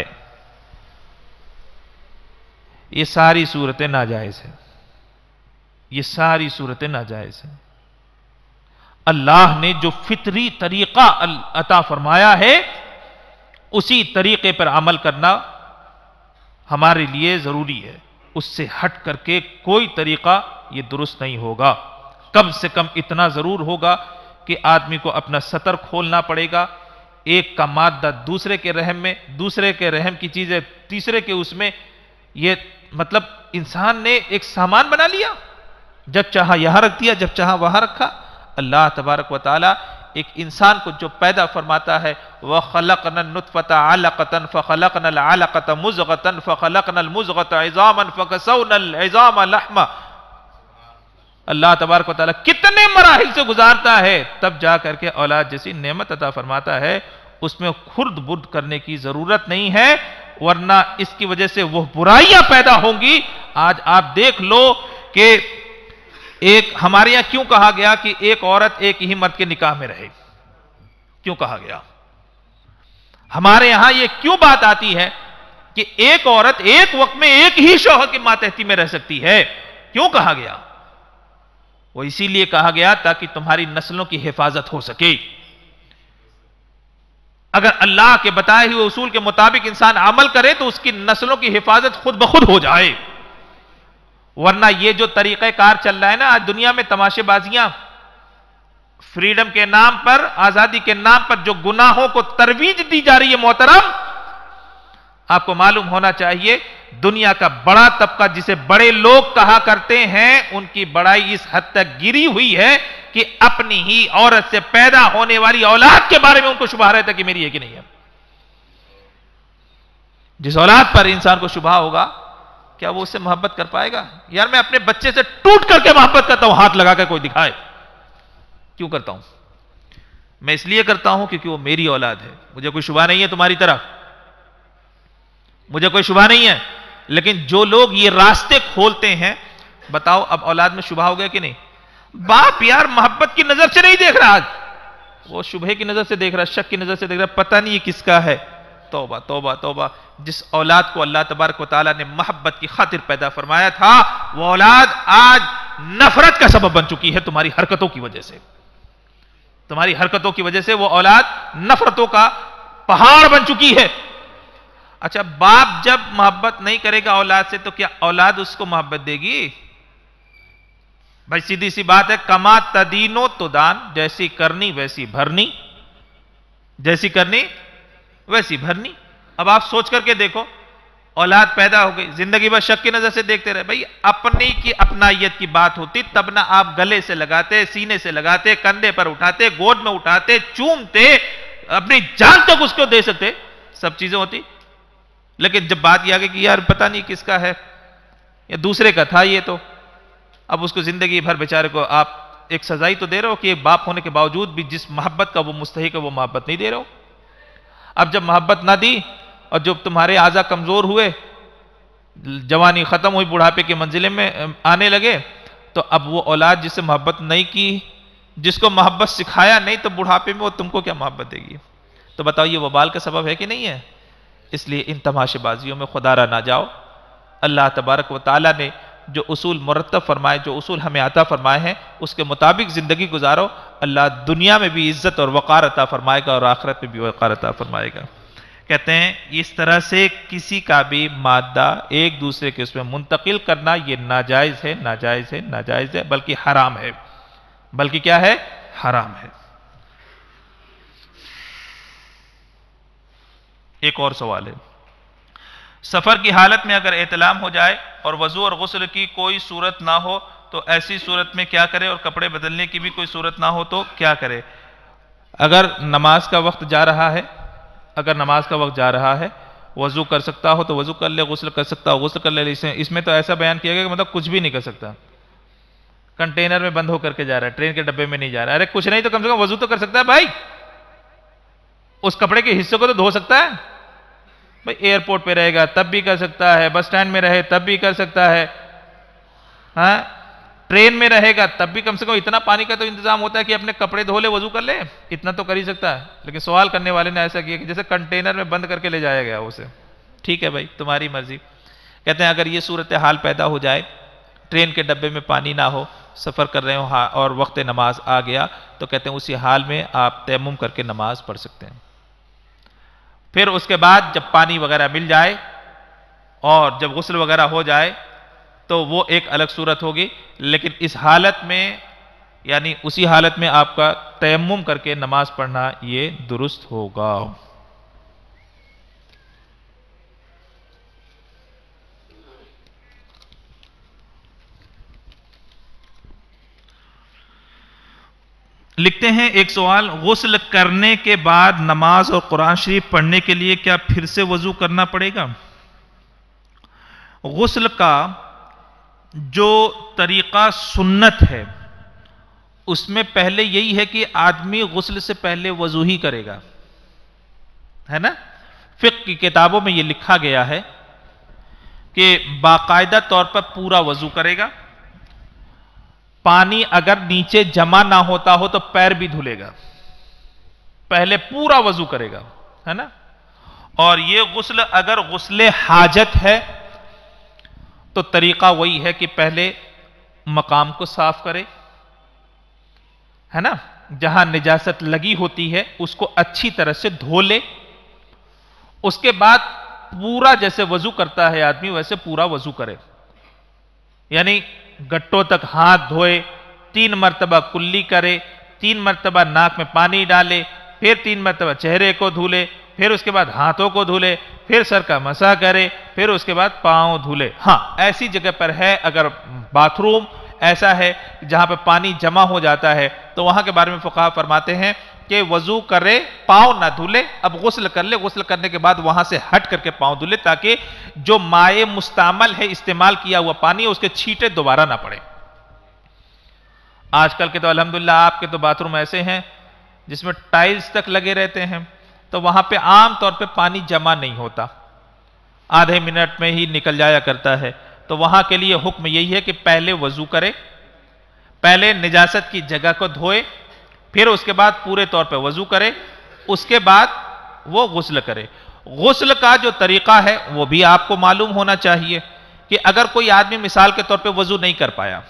یہ ساری صورتیں ناجائز ہیں. یہ ساری صورتیں ناجائز ہیں. اللہ نے جو فطری طریقہ عطا فرمایا ہے اسی طریقے پر عمل کرنا ہمارے لیے ضروری ہے. اس سے ہٹ کر کے کوئی طریقہ یہ درست نہیں ہوگا. کم سے کم اتنا ضرور ہوگا کہ آدمی کو اپنا سطر کھولنا پڑے گا. ایک کا مادہ دوسرے کے رحم میں، دوسرے کے رحم کی چیزیں تیسرے کے اس میں. یہ مطلب انسان نے ایک سامان بنا لیا، جب چاہا یہاں رکھ دیا، جب چاہا وہاں رکھا. اللہ تبارک و تعالی ایک انسان کو جو پیدا فرماتا ہے، وَخَلَقْنَا النُّطْفَةَ عَلَقَةً فَخَلَقْنَا الْعَلَقَةَ مُضْغَةً فَخَلَقْنَا الْمُضْغَةَ عِظَامًا فَكَسَوْنَا الْعِظَامَ لَحْمًا. اللہ تبارک و تعالی کتنے مراحل سے گزارتا ہے، تب جا کر کے اولاد جیسی نعمت عطا فرماتا ہے. اس میں خرد برد کرنے کی ضرورت نہیں ہے، ورنہ اس کی وجہ سے وہ برائیاں پیدا ہوں گی. آج آپ دیکھ لو کہ ہمارے یہاں کیوں کہا گیا کہ ایک عورت ایک ہی مرد کے نکاح میں رہے؟ کیوں کہا گیا؟ ہمارے یہاں یہ کیوں بات آتی ہے کہ ایک عورت ایک وقت میں ایک ہی شوہر کے ماتحتی میں رہ سکتی ہے؟ کیوں کہا گیا؟ وہ اسی لیے کہا گیا تاکہ تمہاری نسلوں کی حفاظت ہو سکے. اگر اللہ کے بتائے ہوئے اصول کے مطابق انسان عمل کرے تو اس کی نسلوں کی حفاظت خود بخود ہو جائے. ورنہ یہ جو طریقہ کار چل رہا ہے نا آج دنیا میں، تماشے بازیاں، فریڈم کے نام پر، آزادی کے نام پر جو گناہوں کو ترویج دی جا رہی ہے محترم، آپ کو معلوم ہونا چاہیے دنیا کا بڑا طبقہ جسے بڑے لوگ کہا کرتے ہیں، ان کی بڑائی اس حد تک گری ہوئی ہے کہ اپنی ہی عورت سے پیدا ہونے والی اولاد کے بارے میں ان کو شبہ رہتا ہے کہ میری ہے کہ نہیں ہے. جس اولاد پر انسان کو شبہ ہوگا کیا وہ اس سے محبت کر پائے گا؟ یار میں اپنے بچے سے ٹوٹ کر کے محبت کرتا ہوں، ہاتھ لگا کر کوئی دکھائے. کیوں کرتا ہوں؟ میں اس لیے کرتا ہوں کیونکہ وہ میری اولاد ہے. مجھے کوئی شبہ نہیں ہے تمہاری طرح، مجھے کوئی شبہ نہیں ہے. لیکن جو لوگ یہ راستے کھولتے ہیں، بتاؤ اب اولاد میں شبہ ہو گیا کہ نہیں؟ باپ یار محبت کی نظر سے نہیں دیکھ رہا، آج وہ شبہ کی نظر سے دیکھ رہا، شک کی نظر سے دیکھ رہا، پتہ نہیں یہ کس کا ہے. توبہ توبہ توبہ. جس اولاد کو اللہ تبارک و تعالیٰ نے محبت کی خاطر پیدا فرمایا تھا، وہ اولاد آج نفرت کا سبب بن چکی ہے تمہاری حرکتوں کی وجہ سے. تمہاری حرکتوں کی وجہ سے وہ اولاد نفرتوں کا پہاڑ بن چکی ہے. اچھا باپ جب محبت نہیں کرے گا اولاد سے تو کیا اولاد اس کو محبت دے گی؟ بھائی سیدھی سی بات ہے، کما تدینو تدان، جیسی کرنی ویسی بھرنی، جیسی کرنی ویسی بھرنی. اب آپ سوچ کر کے دیکھو، اولاد پیدا ہو گئی، زندگی بھر شک کی نظر سے دیکھتے رہے. بھائی اپنی کی اپنائیت کی بات ہوتی تب نہ آپ گلے سے لگاتے، سینے سے لگاتے، کندھے پر اٹھاتے، گود میں اٹھاتے، چومتے، اپنی جان تک اس کو دے سکتے، سب چیزیں ہوتی. لیکن جب بات یہ آگے کہ یار پتہ نہیں کس کا ہے یا دوسرے کا تھا یہ، تو اب اس کو زندگی بھر بیچارے کو آپ ایک سزائی تو دے رہے ہو کہ ایک باپ ہونے کے باوجود بھی جس محبت کا وہ مستحق ہے وہ محبت نہیں دے رہے ہو. اب جب محبت نہ دی اور جب تمہارے اعضاء کمزور ہوئے، جوانی ختم ہوئی، بڑھاپے کے منزلے میں آنے لگے، تو اب وہ اولاد جس سے محبت نہیں کی، جس کو محبت سکھایا نہیں، تو بڑھاپے میں وہ تم کو کیا محبت دے گی؟ تو بتاؤ یہ وبال کا سبب ہے کہ نہیں ہے؟ اس لیے ان تماشے بازیوں میں خدا را نہ جاؤ. اللہ تبارک و تعالیٰ نے جو اصول مرتب فرمائے، جو اصول ہمیں عطا فرمائے ہیں، اس کے مطابق زندگی گزارو. اللہ دنیا میں بھی عزت اور وقار عطا فرمائے گا اور آخرت میں بھی وقار عطا فرمائے گا. کہتے ہیں اس طرح سے کسی کا بھی مادہ ایک دوسرے کے اس میں منتقل کرنا یہ ناجائز ہے، ناجائز ہے، ناجائز ہے، بلکہ حرام ہے. بلکہ کیا ہے؟ حرام ہے. ایک اور سوال ہے، سفر کی حالت میں اگر احتلام ہو جائے اور وضو اور غسل کی کوئی صورت نہ ہو تو ایسی صورت میں کیا کرے؟ اور کپڑے بدلنے کی بھی کوئی صورت نہ ہو تو کیا کرے؟ اگر نماز کا وقت جا رہا ہے، اگر نماز کا وقت جا رہا ہے، وضو کر سکتا ہو تو وضو کر لے، غسل کر سکتا ہو غسل کر لے. اس میں تو ایسا بیان کیا گیا کہ مطلب کچھ بھی نہیں کر سکتا. کنٹینر میں بند ہو کر کے جا رہا ہے، ٹرین کے ڈبے میں نہیں جا رہا ہے، ارے کچھ نہیں تو کم سے کم وضو تو کر سکتا ہے بھائی. اس کپڑے کے حصے کو تو دھو سکتا ہے بھائی. ایئرپورٹ پہ رہے گا تب بھی کر سکتا ہے، بس سٹینڈ میں رہے تب بھی کر سکتا ہے، ہاں ٹرین میں رہے گا تب بھی کم سے کم اتنا پانی کا تو انتظام ہوتا ہے کہ اپنے کپڑے دھو لے، وضو کر لے، اتنا تو کر ہی سکتا ہے. لیکن سوال کرنے والے نے ایسا کیا کہ جیسے کنٹینر میں بند کر کے لے جایا گیا اسے. ٹھیک ہے بھائی تمہاری مرضی. کہتے ہیں اگر یہ صورتحال پیدا ہو جائے، ٹرین کے ڈبے میں پانی نہ ہو، سفر کر رہے ہو اور وقت نماز آ گیا، تو کہتے ہیں اسی حال میں آپ تیمم کر کے نماز پڑھ سکتے ہیں. پھر اس کے بعد جب پانی وغیرہ مل جائے اور جب غسل وغیرہ ہو جائے تو وہ ایک الگ صورت ہوگی. لیکن اس حالت میں یعنی اسی حالت میں آپ کا تیمم کر کے نماز پڑھنا یہ درست ہوگا. لکھتے ہیں ایک سوال، غسل کرنے کے بعد نماز اور قرآن شریف پڑھنے کے لیے کیا پھر سے وضو کرنا پڑے گا؟ غسل کا جو طریقہ سنت ہے اس میں پہلے یہی ہے کہ آدمی غسل سے پہلے وضو ہی کرے گا، ہے نا. فقہ کی کتابوں میں یہ لکھا گیا ہے کہ باقاعدہ طور پر پورا وضو کرے گا. پانی اگر نیچے جمع نہ ہوتا ہو تو پیر بھی دھلے گا. پہلے پورا وضو کرے گا، ہے نا؟ اور یہ غسل اگر غسل حاجت ہے تو طریقہ وہی ہے کہ پہلے مقام کو صاف کرے، ہے نا؟ جہاں نجاست لگی ہوتی ہے اس کو اچھی طرح سے دھو لے، اس کے بعد پورا جیسے وضو کرتا ہے آدمی ویسے پورا وضو کرے، یعنی گٹوں تک ہاتھ دھوئے، 3 مرتبہ کلی کرے، 3 مرتبہ ناک میں پانی ڈالے، پھر 3 مرتبہ چہرے کو دھولے، پھر اس کے بعد ہاتھوں کو دھولے، پھر سر کا مسح کرے، پھر اس کے بعد پاؤں دھولے۔ ہاں ایسی جگہ پر ہے، اگر باتھ روم ایسا ہے جہاں پہ پانی جمع ہو جاتا ہے تو وہاں کے بارے میں فقہا فرماتے ہیں کہ وضو کرے، پاؤں نہ دھولے، اب غسل کر لے، غسل کرنے کے بعد وہاں سے ہٹ کر کے پاؤں دھولے تاکہ جو مائع مستعمل ہے، استعمال کیا ہوا پانی، اس کے چھینٹے دوبارہ نہ پڑے۔ آج کل کے تو الحمدللہ آپ کے تو باتھ روم ایسے ہیں جس میں ٹائلز تک لگے رہتے ہیں، تو وہاں پہ عام طور پہ پانی جمع نہیں ہوتا، آدھے منٹ میں ہی نکل جایا کرتا ہے۔ تو وہاں کے لیے حکم یہی ہے کہ پہلے وضو کرے، پہلے نجاست کی جگہ کو دھوئے، پھر اس کے بعد پورے طور پہ وضو کرے، اس کے بعد وہ غسل کرے۔ غسل کا جو طریقہ ہے وہ بھی آپ کو معلوم ہونا چاہیے کہ اگر کوئی آدمی مثال کے طور پہ وضو نہیں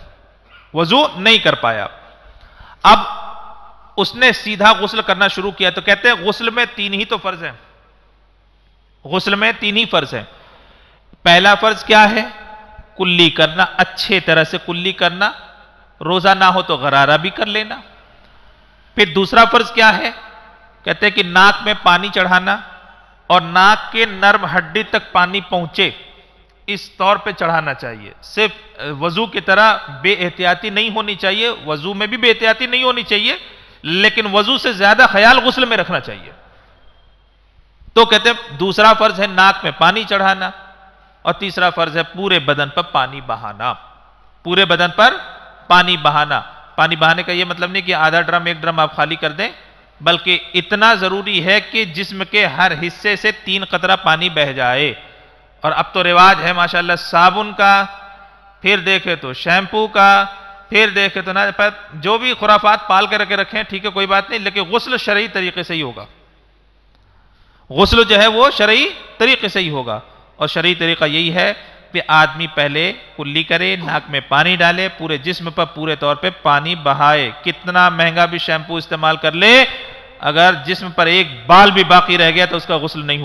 کر پایا، اب اس نے سیدھا غسل کرنا شروع کیا، تو کہتے ہیں غسل میں 3 ہی تو فرض ہیں، غسل میں 3 ہی فرض ہیں۔ پہلا فرض کیا ہے؟ کلی کرنا، اچھے طرح سے کلی کرنا، روزہ نہ ہو تو غرارہ بھی کر لینا۔ پھر دوسرا فرض کیا ہے؟ کہتے ہیں کہ ناک میں پانی چڑھانا اور ناک کے نرم ہڈی تک پانی پہنچے اس طور پہ چڑھانا چاہیے، صرف وضو کی طرح بے احتیاطی نہیں ہونی چاہیے، وضو میں بھی بے احتیاطی نہیں ہونی چاہیے، لیکن وضو سے زیادہ خیال غسل میں رکھنا چاہیے۔ تو کہتے ہیں دوسرا فرض ہے ناک میں پانی چڑھانا، اور تیسرا فرض ہے پورے بدن پر پانی بہانا، پورے بدن پر پانی بہانا۔ پانی بہانے کا یہ مطلب نہیں کہ آدھا ڈرم 1 ڈرم آپ خالی کر دیں، بلکہ اتنا ضروری ہے کہ جسم کے ہر حصے سے 3 قطرہ پانی بہ جائے۔ اور اب تو رواج ہے ماشاءاللہ صابن کا، پھر دیکھے تو شیمپو کا، پھر دیکھے تو جو بھی خرافات پال کے رکھیں، ٹھیک ہے کوئی بات نہیں، لیکن غسل شرعی طریقے سے ہی ہوگا، غسل جو ہے وہ شرعی طریقے سے ہی ہوگا۔ اور شرعی طریقہ یہی ہے کہ آدمی پہلے کلی کرے، ناک میں پانی ڈالے، پورے جسم پر پورے طور پہ پانی بہائے، کتنا مہنگا بھی شیمپو استعمال کر لے، اگر جسم پر ایک بال بھی باقی رہ گیا تو اس کا غسل نہیں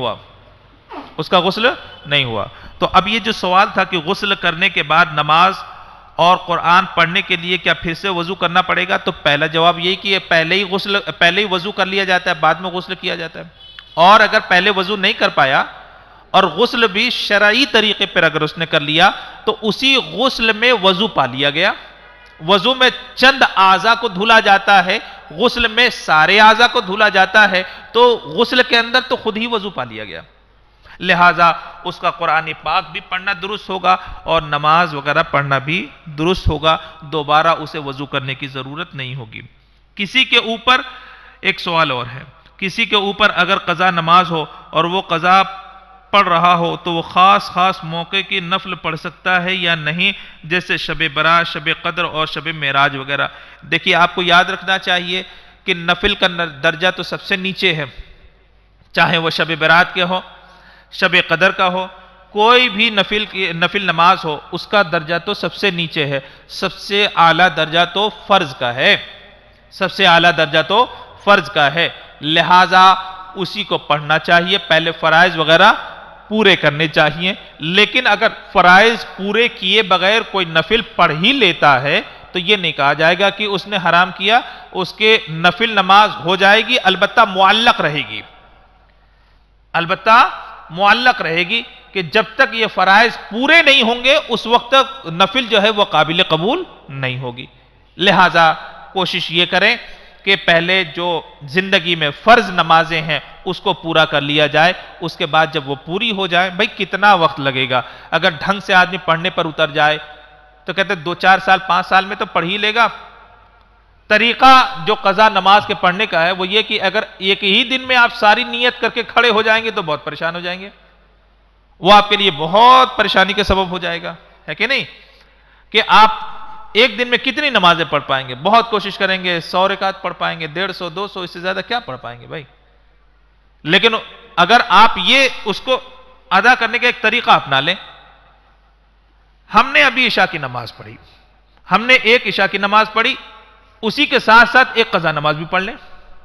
ہوا، تو اب یہ جو سوال تھا کہ غسل کرنے کے بعد نماز اور قرآن پڑھنے کے لیے کیا پھر سے وضو کرنا پڑے گا، تو پہلا جواب یہی کہ پہلے ہی وضو کر لیا جاتا ہے، بعد میں غسل کیا جاتا ہے۔ اور اگر پہلے وضو نہیں کر پایا اور غسل بھی شرعی طریقے پر اگر اس نے کر لیا تو اسی غسل میں وضو پا لیا گیا۔ وضو میں چند اعضاء کو دھلا جاتا ہے، غسل میں سارے اعضاء کو دھلا جاتا ہے، تو غسل کے اندر تو خود ہی وضو پا لیا گیا، لہٰذا اس کا قرآن پاک بھی پڑھنا درست ہوگا اور نماز وغیرہ پڑھنا بھی درست ہوگا، دوبارہ اسے وضو کرنے کی ضرورت نہیں ہوگی۔ کسی کے اوپر ایک سوال اور ہے، کسی کے اوپر اگر قضا نماز ہو اور وہ قضا پڑھ رہا ہو تو وہ خاص موقع کی نفل پڑھ سکتا ہے یا نہیں، جیسے شب برات، شب قدر اور شب معراج وغیرہ؟ دیکھیے آپ کو یاد رکھنا چاہیے کہ نفل کا درجہ تو سب سے نیچے ہے، چاہے وہ شب برات کے ہو، شب قدر کا ہو، کوئی بھی نفل نماز ہو، اس کا درجہ تو سب سے نیچے ہے، سب سے اعلیٰ درجہ تو فرض کا ہے، سب سے اعلیٰ درجہ تو فرض کا ہے، لہٰذا اسی کو پڑھنا چاہیے، پہلے فرائض وغیرہ پورے کرنے چاہیے۔ لیکن اگر فرائض پورے کیے بغیر کوئی نفل پڑھ ہی لیتا ہے تو یہ نہیں کہا جائے گا کہ اس نے حرام کیا، اس کے نفل نماز ہو جائے گی، البتہ معلق رہے گی، البتہ معلق رہے گی کہ جب تک یہ فرائض پورے نہیں ہوں گے اس وقت تک نفل جو ہے وہ قابل قبول نہیں ہوگی۔ لہٰذا کوشش یہ کریں کہ پہلے جو زندگی میں فرض نمازیں ہیں اس کو پورا کر لیا جائے، اس کے بعد جب وہ پوری ہو جائے، بھئی کتنا وقت لگے گا، اگر ڈھنگ سے آدمی پڑھنے پر اتر جائے تو کہتے 2-4 سال 5 سال میں تو پڑھ ہی لے گا۔ طریقہ جو قضا نماز کے پڑھنے کا ہے وہ یہ کہ اگر ایک ہی دن میں آپ ساری نیت کر کے کھڑے ہو جائیں گے تو بہت پریشان ہو جائیں گے، وہ آپ کے لیے بہت پریشانی کا سبب ہو جائے گا، ہے کہ نہیں؟ کہ آپ ایک دن میں کتنی نمازیں پڑھ پائیں گے؟ بہت کوشش کریں گے 100 رکعت پڑھ پائیں گے، 150 200، اس سے زیادہ کیا پڑھ پائیں گے بھائی؟ لیکن اگر آپ یہ اس کو ادا کرنے کا ایک طریقہ اپنا لیں، ہم نے ابھی عشاء کی نماز پڑھی، ہم نے ایک عشاء کی نماز پڑھی، اسی کے ساتھ ساتھ ایک قضا نماز بھی پڑھ لیں۔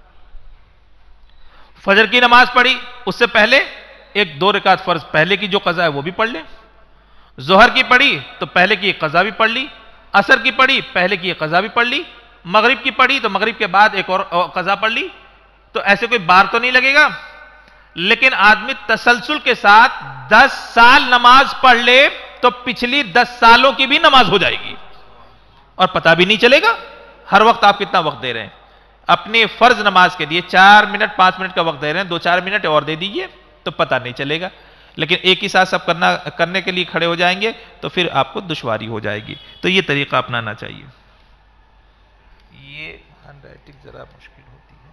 فجر کی نماز پڑھی، اس سے پہلے ایک 2 رکعت فرض پہلے کی جو قضا ہے وہ بھی پڑھ لیں۔ ظہر کی پڑھی تو پہلے کی ایک قضا بھی پڑھ لی، عصر کی پڑھی پہلے کی ایک قضا بھی پڑھ لی، مغرب کی پڑھی تو مغرب کے بعد ایک اور قضا پڑھ لی، تو ایسے کوئی بار تو نہیں لگے گا۔ لیکن آدمی تسلسل کے ساتھ 10 سال نماز پڑھ لے تو پچھلی 10 سالوں کی بھی نماز ہو جائے گی اور پتہ بھی نہیں چلے گا ہر وقت آپ کتنا وقت دے رہے ہیں۔ اپنی فرض نماز کے لیے 4 منٹ 5 منٹ کا وقت دے رہے ہیں، 2-4 منٹ اور دے دیجئے تو پتہ نہیں چلے گا۔ لیکن ایک ہی ساتھ سب کرنے کے لیے کھڑے ہو جائیں گے تو پھر آپ کو دشواری ہو جائے گی، تو یہ طریقہ اپنانا چاہیے۔ یہ ہینڈ رائٹنگ ذرا مشکل ہوتی ہے۔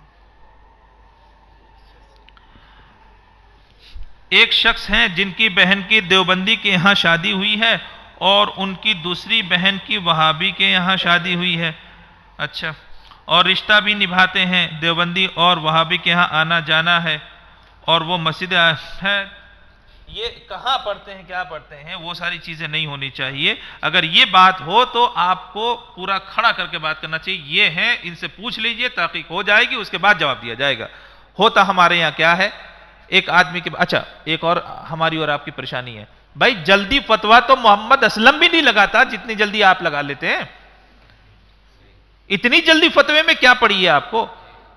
ایک شخص ہیں جن کی بہن کی دیوبندی کے یہاں شادی ہوئی ہے اور ان کی دوسری بہن کی وہابی کے یہاں شادی ہوئی ہے، اچھا، اور رشتہ بھی نبھاتے ہیں، دیوبندی اور وہابی کے یہاں آنا جانا ہے، اور وہ مسجد ہے۔ یہ کہاں پڑھتے ہیں کیا پڑھتے ہیں وہ ساری چیزیں نہیں ہونی چاہیے۔ اگر یہ بات ہو تو آپ کو پورا کھڑا کر کے بات کرنا چاہیے، یہ ہے، ان سے پوچھ لیجئے، تحقیق ہو جائے گی، اس کے بعد جواب دیا جائے گا۔ ہوتا ہمارے یہاں کیا ہے، ایک آدمی کے اچھا ایک اور ہماری اور آپ کی پریشانی ہے بھائی، جلدی فتویٰ تو محمد اسلم بھی نہیں لگاتا جتنی جلدی آپ لگا لیتے ہیں۔ اتنی جلدی فتوے میں کیا پڑی ہے آپ کو؟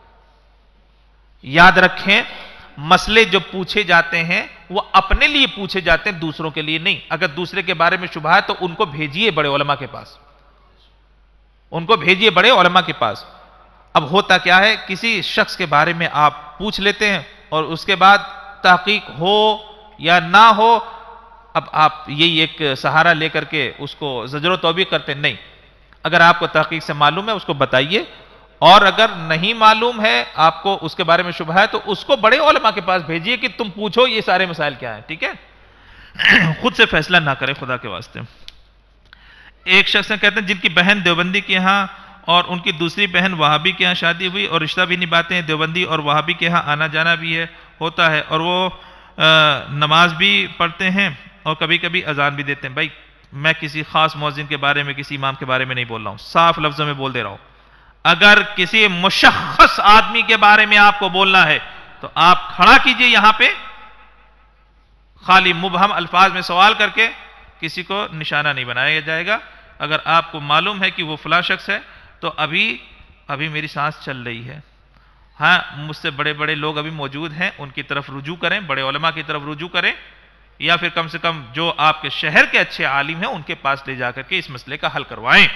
یاد رکھیں، مسئلے جو پوچھے جاتے ہیں وہ اپنے لیے پوچھے جاتے ہیں، دوسروں کے لیے نہیں۔ اگر دوسرے کے بارے میں شبہ ہے تو ان کو بھیجیے بڑے علماء کے پاس، ان کو بھیجیے بڑے علماء کے پاس۔ اب ہوتا کیا ہے، کسی شخص کے بارے میں آپ پوچھ لیتے ہیں اور اس کے بعد تحقیق ہو یا نہ ہو، اب آپ یہی ایک سہارا لے کر کے اس کو زجر و توبیخ کرتے ہیں۔ نہیں، اگر آپ کو تحقیق سے معلوم ہے اس کو بتائیے، اور اگر نہیں معلوم ہے آپ کو اس کے بارے میں شبہ ہے تو اس کو بڑے علماء کے پاس بھیجیے کہ تم پوچھو یہ سارے مسائل کیا ہیں، ٹھیک ہے؟ خود سے فیصلہ نہ کریں خدا کے واسطے۔ ایک شخص کہتے ہیں جن کی بہن دیوبندی کے ہاں اور ان کی دوسری بہن وہابی کے ہاں شادی ہوئی اور رشتہ بھی نبھاتے ہیں، دیوبندی اور وہابی کے ہاں آنا جانا بھی ہے ہوتا ہے، اور وہ نماز بھی پڑھتے ہیں اور کبھی کبھی اذان بھی دیتے ہیں۔ بھائی میں کسی خاص مؤذن کے بارے میں، کسی امام کے بارے میں نہیں بول رہا ہوں، صاف لفظوں میں بول دے رہا ہوں۔ اگر کسی مشخص آدمی کے بارے میں آپ کو بولنا ہے تو آپ کھڑا کیجئے یہاں پہ، خالی مبہم الفاظ میں سوال کر کے کسی کو نشانہ نہیں بنایا جائے گا۔ اگر آپ کو معلوم ہے کہ وہ فلاں شخص ہے تو ابھی میری سانس چل رہی ہے، ہاں مجھ سے بڑے بڑے لوگ ابھی موجود ہیں، ان کی طرف رجوع کریں، بڑے علماء کی طرف رجوع کریں، یا پھر کم سے کم جو آپ کے شہر کے اچھے عالم ہیں ان کے پاس لے جا کر کے اس مسئلے کا حل کروائیں۔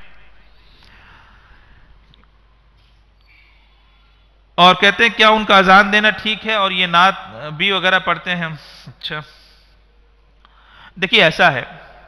اور کہتے ہیں کیا ان کا اذان دینا ٹھیک ہے اور یہ نعت بھی وغیرہ پڑھتے ہیں؟ اچھا دیکھیے ایسا ہے،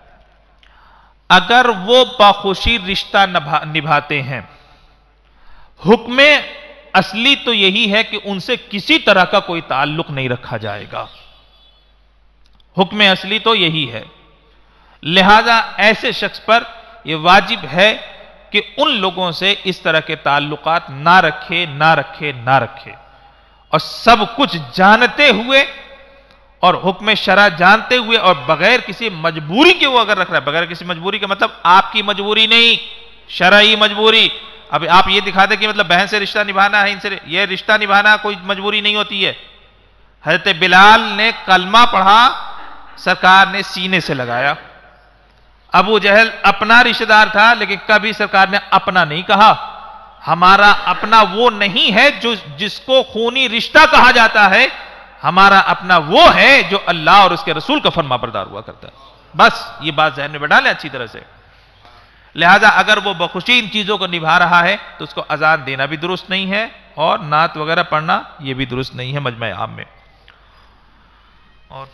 اگر وہ باخوشی رشتہ نبھاتے ہیں، حکم اصلی تو یہی ہے کہ ان سے کسی طرح کا کوئی تعلق نہیں رکھا جائے گا، حکم اصلی تو یہی ہے۔ لہذا ایسے شخص پر یہ واجب ہے کہ ان لوگوں سے اس طرح کے تعلقات نہ رکھے، اور سب کچھ جانتے ہوئے اور حکم شرع جانتے ہوئے اور بغیر کسی مجبوری کے وہ اگر رکھ رہا ہے، بغیر کسی مجبوری کا مطلب آپ کی مجبوری نہیں، شرعی مجبوری۔ اب آپ یہ دکھا دیں کہ مطلب بہن سے رشتہ نبھانا ہے، ان سے یہ رشتہ نبھانا کوئی مجبوری نہیں ہوتی ہے۔ حضرت بلال نے کلمہ پڑھا، سرکار نے سینے سے لگایا۔ ابو جہل اپنا رشتہ دار تھا لیکن کبھی سرکار نے اپنا نہیں کہا۔ ہمارا اپنا وہ نہیں ہے جس کو خونی رشتہ کہا جاتا ہے، ہمارا اپنا وہ ہے جو اللہ اور اس کے رسول کا فرما بردار ہوا کرتا ہے۔ بس یہ بات ذہن میں بٹھا لیں اچھی طرح سے۔ لہذا اگر وہ بخوشی ان چیزوں کو نبھا رہا ہے تو اس کو اذان دینا بھی درست نہیں ہے اور نعت وغیرہ پڑھنا یہ بھی درست نہیں ہے مجمع عام میں۔ اور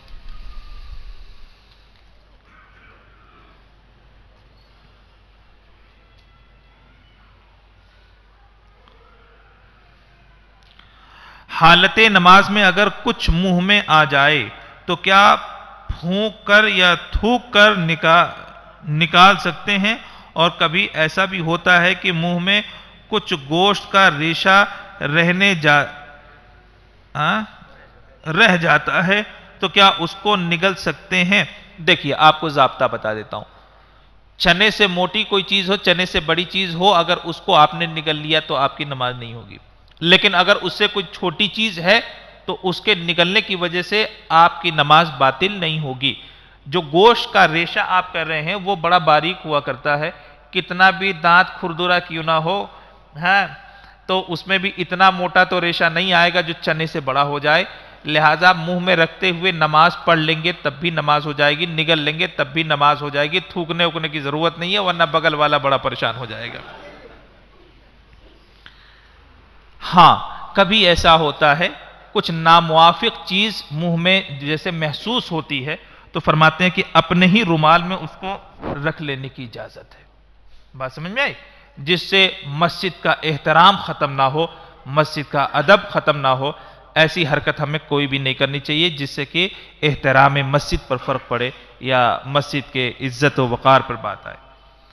حالت نماز میں اگر کچھ منہ میں آ جائے تو کیا پھونک کر یا تھوک کر نکال سکتے ہیں، اور کبھی ایسا بھی ہوتا ہے کہ منہ میں کچھ گوشت کا ریشہ رہ جاتا ہے تو کیا اس کو نگل سکتے ہیں؟ دیکھیے آپ کو ضابطہ بتا دیتا ہوں. چنے سے موٹی کوئی چیز ہو، چنے سے بڑی چیز ہو، اگر اس کو آپ نے نگل لیا تو آپ کی نماز نہیں ہوگی. لیکن اگر اس سے کوئی چھوٹی چیز ہے تو اس کے نگلنے کی وجہ سے آپ کی نماز باطل نہیں ہوگی. جو گوشت کا ریشہ آپ کر رہے ہیں وہ بڑا باریک ہوا کرتا ہے، کتنا بھی دانت کھردرا کیوں نہ ہو تو اس میں بھی اتنا موٹا تو ریشہ نہیں آئے گا جو چنے سے بڑا ہو جائے. لہٰذا منہ میں رکھتے ہوئے نماز پڑھ لیں گے تب بھی نماز ہو جائے گی، نگل لیں گے تب بھی نماز ہو جائے گی. تھوکنے اکنے کی ضرورت نہیں ہے ورنہ بغل والا بڑا پریشان ہو جائے گا. ہاں کبھی ایسا ہوتا ہے کچھ ناموافق چیز منہ میں جیسے محسوس ہوتی ہے تو فرماتے ہیں کہ اپنے ہی رومال میں اس کو رکھ لینے کی اجازت ہے. بات سمجھ میں آئی؟ جس سے مسجد کا احترام ختم نہ ہو، مسجد کا ادب ختم نہ ہو. ایسی حرکت ہمیں کوئی بھی نہیں کرنی چاہیے جس سے کہ احترام مسجد پر فرق پڑے یا مسجد کے عزت و وقار پر بات آئے.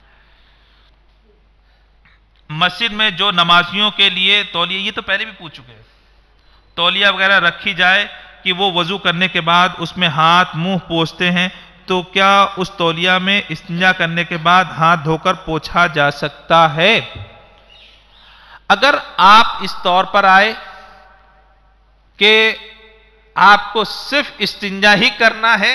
مسجد میں جو نمازیوں کے لیے تولیہ، یہ تو پہلے بھی پوچھ چکے ہیں، تولیہ وغیرہ رکھی جائے کہ وہ وضو کرنے کے بعد اس میں ہاتھ منہ پوچھتے ہیں تو کیا اس تولیہ میں استنجا کرنے کے بعد ہاتھ دھو کر پوچھا جا سکتا ہے؟ اگر آپ اس طور پر آئے کہ آپ کو صرف استنجا ہی کرنا ہے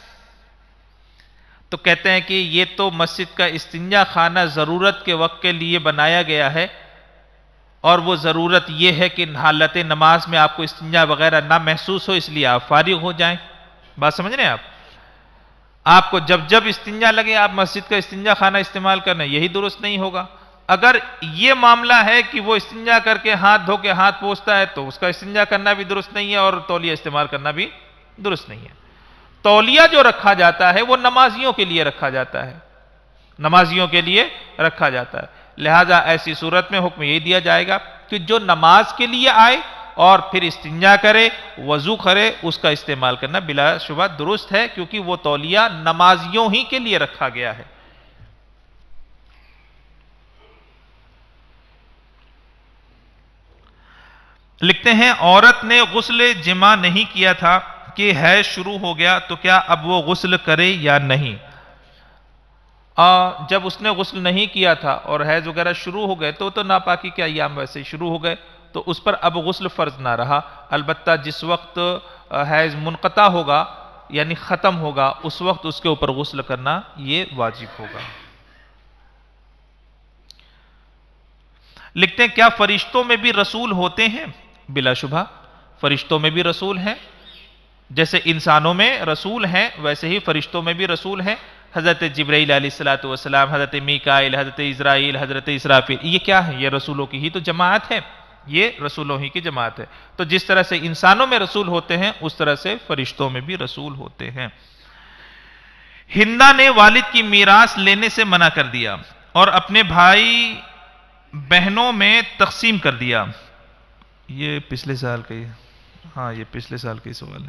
تو کہتے ہیں کہ یہ تو مسجد کا استنجا خانہ ضرورت کے وقت کے لیے بنایا گیا ہے، اور وہ ضرورت یہ ہے کہ حالت نماز میں آپ کو استنجا وغیرہ نہ محسوس ہو، اس لیے آپ فارغ ہو جائیں. بات سمجھ رہے ہیں آپ کو جب استنجا لگے آپ مسجد کا استنجا خانہ استعمال کرنا، یہی درست نہیں ہوگا. اگر یہ معاملہ ہے کہ وہ استنجا کر کے ہاتھ دھو کے ہاتھ پوچھتا ہے تو اس کا استنجا کرنا بھی درست نہیں ہے اور تولیہ استعمال کرنا بھی درست نہیں ہے. تولیہ جو رکھا جاتا ہے وہ نمازیوں کے لیے رکھا جاتا ہے، نمازیوں کے لیے رکھا جاتا ہے. لہذا ایسی صورت میں حکم یہی دیا جائے گا کہ جو نماز کے لیے آئے اور پھر استنجا کرے، وضو کرے، اس کا استعمال کرنا بلا شبہ درست ہے، کیونکہ وہ تولیہ نمازیوں ہی کے لیے رکھا گیا ہے. لکھتے ہیں عورت نے غسل جمع نہیں کیا تھا کہ حیض شروع ہو گیا تو کیا اب وہ غسل کرے یا نہیں؟ جب اس نے غسل نہیں کیا تھا اور حیض وغیرہ شروع ہو گئے تو ناپاکی کے ایام ویسے ہی شروع ہو گئے تو اس پر اب غسل فرض نہ رہا. البتہ جس وقت حیض منقطع ہوگا یعنی ختم ہوگا اس وقت اس کے اوپر غسل کرنا یہ واجب ہوگا. لکھتے ہیں کیا فرشتوں میں بھی رسول ہوتے ہیں؟ بلا شبہ فرشتوں میں بھی رسول ہیں. جیسے انسانوں میں رسول ہیں ویسے ہی فرشتوں میں بھی رسول ہیں. حضرت جبرائیل علیہ السلام، حضرت میکائیل، حضرت اسرائیل، حضرت اسرافیل، یہ کیا ہے؟ یہ رسولوں کی ہی تو جماعت ہے، یہ رسولوں ہی کی جماعت ہے. تو جس طرح سے انسانوں میں رسول ہوتے ہیں اس طرح سے فرشتوں میں بھی رسول ہوتے ہیں. ہندا نے والد کی میراث لینے سے منع کر دیا اور اپنے بھائی بہنوں میں تقسیم کر دیا. یہ پچھلے سال کا ہی، ہاں یہ پچھلے سال کا ہی سوال ہے.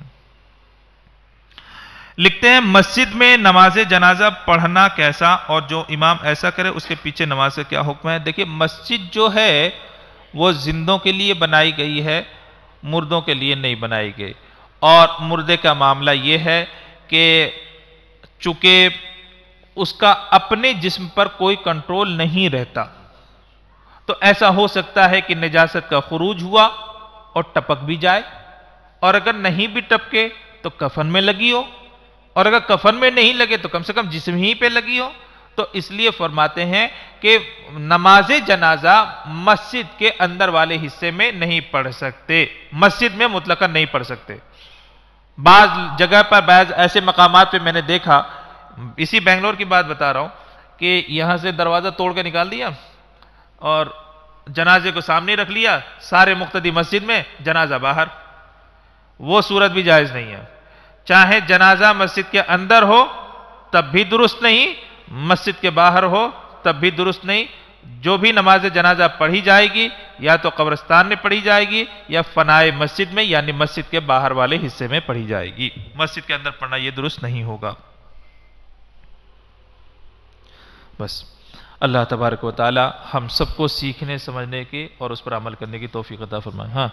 لکھتے ہیں مسجد میں نماز جنازہ پڑھنا کیسا، اور جو امام ایسا کرے اس کے پیچھے نماز کا کیا حکم ہے؟ دیکھیے مسجد جو ہے وہ زندوں کے لیے بنائی گئی ہے، مردوں کے لیے نہیں بنائی گئی. اور مردے کا معاملہ یہ ہے کہ چونکہ اس کا اپنے جسم پر کوئی کنٹرول نہیں رہتا تو ایسا ہو سکتا ہے کہ نجاست کا خروج ہوا اور ٹپک بھی جائے، اور اگر نہیں بھی ٹپکے تو کفن میں لگی ہو، اور اگر کفن میں نہیں لگے تو کم سے کم جسم ہی پہ لگی ہو. تو اس لیے فرماتے ہیں کہ نماز جنازہ مسجد کے اندر والے حصے میں نہیں پڑھ سکتے، مسجد میں مطلقاً نہیں پڑھ سکتے. بعض جگہ پر بعض ایسے مقامات پہ میں نے دیکھا، اسی بنگلور کی بات بتا رہا ہوں، کہ یہاں سے دروازہ توڑ کے نکال دیا اور جنازے کو سامنے رکھ لیا، سارے مقتدی مسجد میں، جنازہ باہر. وہ صورت بھی جائز نہیں ہے. چاہے جنازہ مسجد کے اندر ہو تب بھی درست نہیں، مسجد کے باہر ہو تب بھی درست نہیں. جو بھی نماز جنازہ پڑھی جائے گی یا تو قبرستان میں پڑھی جائے گی یا فنائے مسجد میں یعنی مسجد کے باہر والے حصے میں پڑھی جائے گی. مسجد کے اندر پڑھنا یہ درست نہیں ہوگا. بس اللہ تبارک و تعالی ہم سب کو سیکھنے سمجھنے کی اور اس پر عمل کرنے کی توفیق عطا فرمائے. ہاں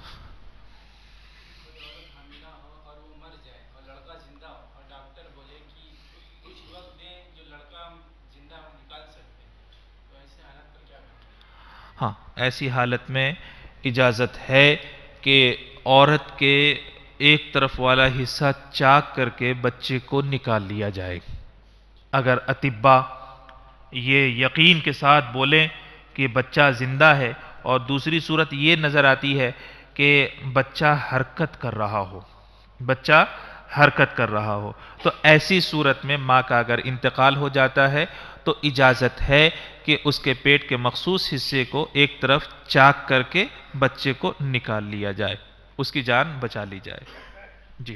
ہاں ایسی حالت میں اجازت ہے کہ عورت کے ایک طرف والا حصہ چاک کر کے بچے کو نکال لیا جائے. اگر اطباء یہ یقین کے ساتھ بولیں کہ بچہ زندہ ہے اور دوسری صورت یہ نظر آتی ہے کہ بچہ حرکت کر رہا ہو، بچہ حرکت کر رہا ہو، تو ایسی صورت میں ماں کا اگر انتقال ہو جاتا ہے تو اجازت ہے کہ اس کے پیٹ کے مخصوص حصے کو ایک طرف چاک کر کے بچے کو نکال لیا جائے، اس کی جان بچا لی جائے. جی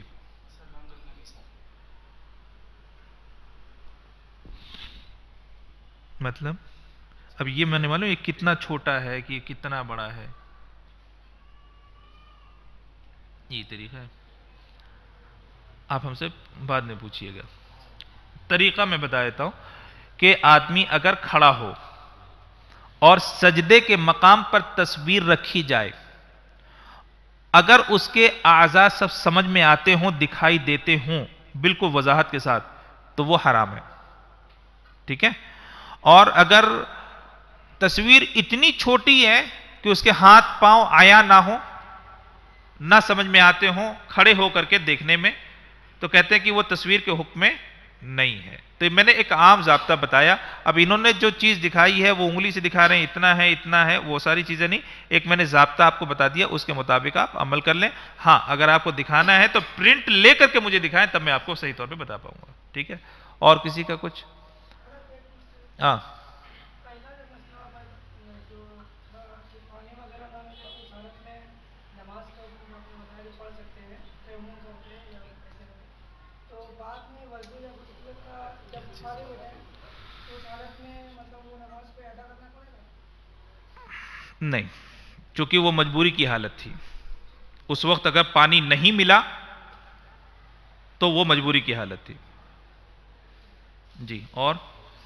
مطلب اب یہ میں نے معلوم یہ کتنا چھوٹا ہے کہ کتنا بڑا ہے، یہ طریقہ ہے. آپ ہم سے بعد میں پوچھئے گا. طریقہ میں بتا دیتا ہوں کہ آدمی اگر کھڑا ہو اور سجدے کے مقام پر تصویر رکھی جائے، اگر اس کے اعضاء سب سمجھ میں آتے ہوں، دکھائی دیتے ہوں بالکل وضاحت کے ساتھ، تو وہ حرام ہے. ٹھیک ہے. اور اگر تصویر اتنی چھوٹی ہے کہ اس کے ہاتھ پاؤں عیاں نہ ہو، نہ سمجھ میں آتے ہوں کھڑے ہو کر کے دیکھنے میں، تو کہتے ہیں کہ وہ تصویر کے حکم میں نہیں ہے. تو میں نے ایک عام ضابطہ بتایا. اب انہوں نے جو چیز دکھائی ہے وہ انگلی سے دکھا رہے ہیں اتنا ہے وہ ساری چیزیں نہیں. ایک میں نے ضابطہ آپ کو بتا دیا، اس کے مطابق آپ عمل کر لیں. ہاں اگر آپ کو دکھانا ہے تو پرنٹ لے کر کے مجھے دکھائیں، تب میں آپ کو صحیح طور پہ بتا پاؤں گا. ٹھیک ہے. اور کسی کا کچھ؟ ہاں نہیں، چونکہ وہ مجبوری کی حالت تھی. اس وقت اگر پانی نہیں ملا تو وہ مجبوری کی حالت تھی. جی اور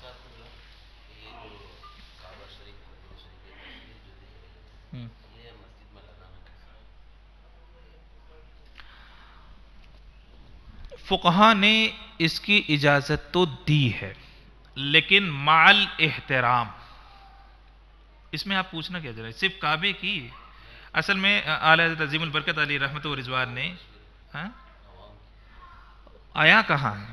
فقہا نے اس کی اجازت تو دی ہے، لیکن مع الاحترام. اس میں آپ پوچھنا کیا جائے صرف کعبے کی؟ اصل میں اعلی حضرت عظیم البرکت علی رحمت و رضوان نے آیا کہاں ہے؟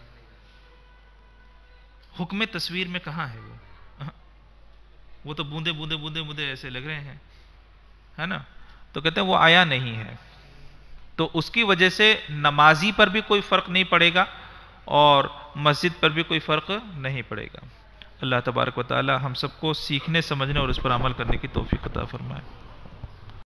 حکم تصویر میں کہاں ہے وہ تو بوندے بوندے بوندے بوندے ایسے لگ رہے ہیں، ہے نا. تو کہتے ہیں وہ آیا نہیں ہے. تو اس کی وجہ سے نمازی پر بھی کوئی فرق نہیں پڑے گا اور مسجد پر بھی کوئی فرق نہیں پڑے گا. اللہ تبارک و تعالی ہم سب کو سیکھنے سمجھنے اور اس پر عمل کرنے کی توفیق عطا فرمائے.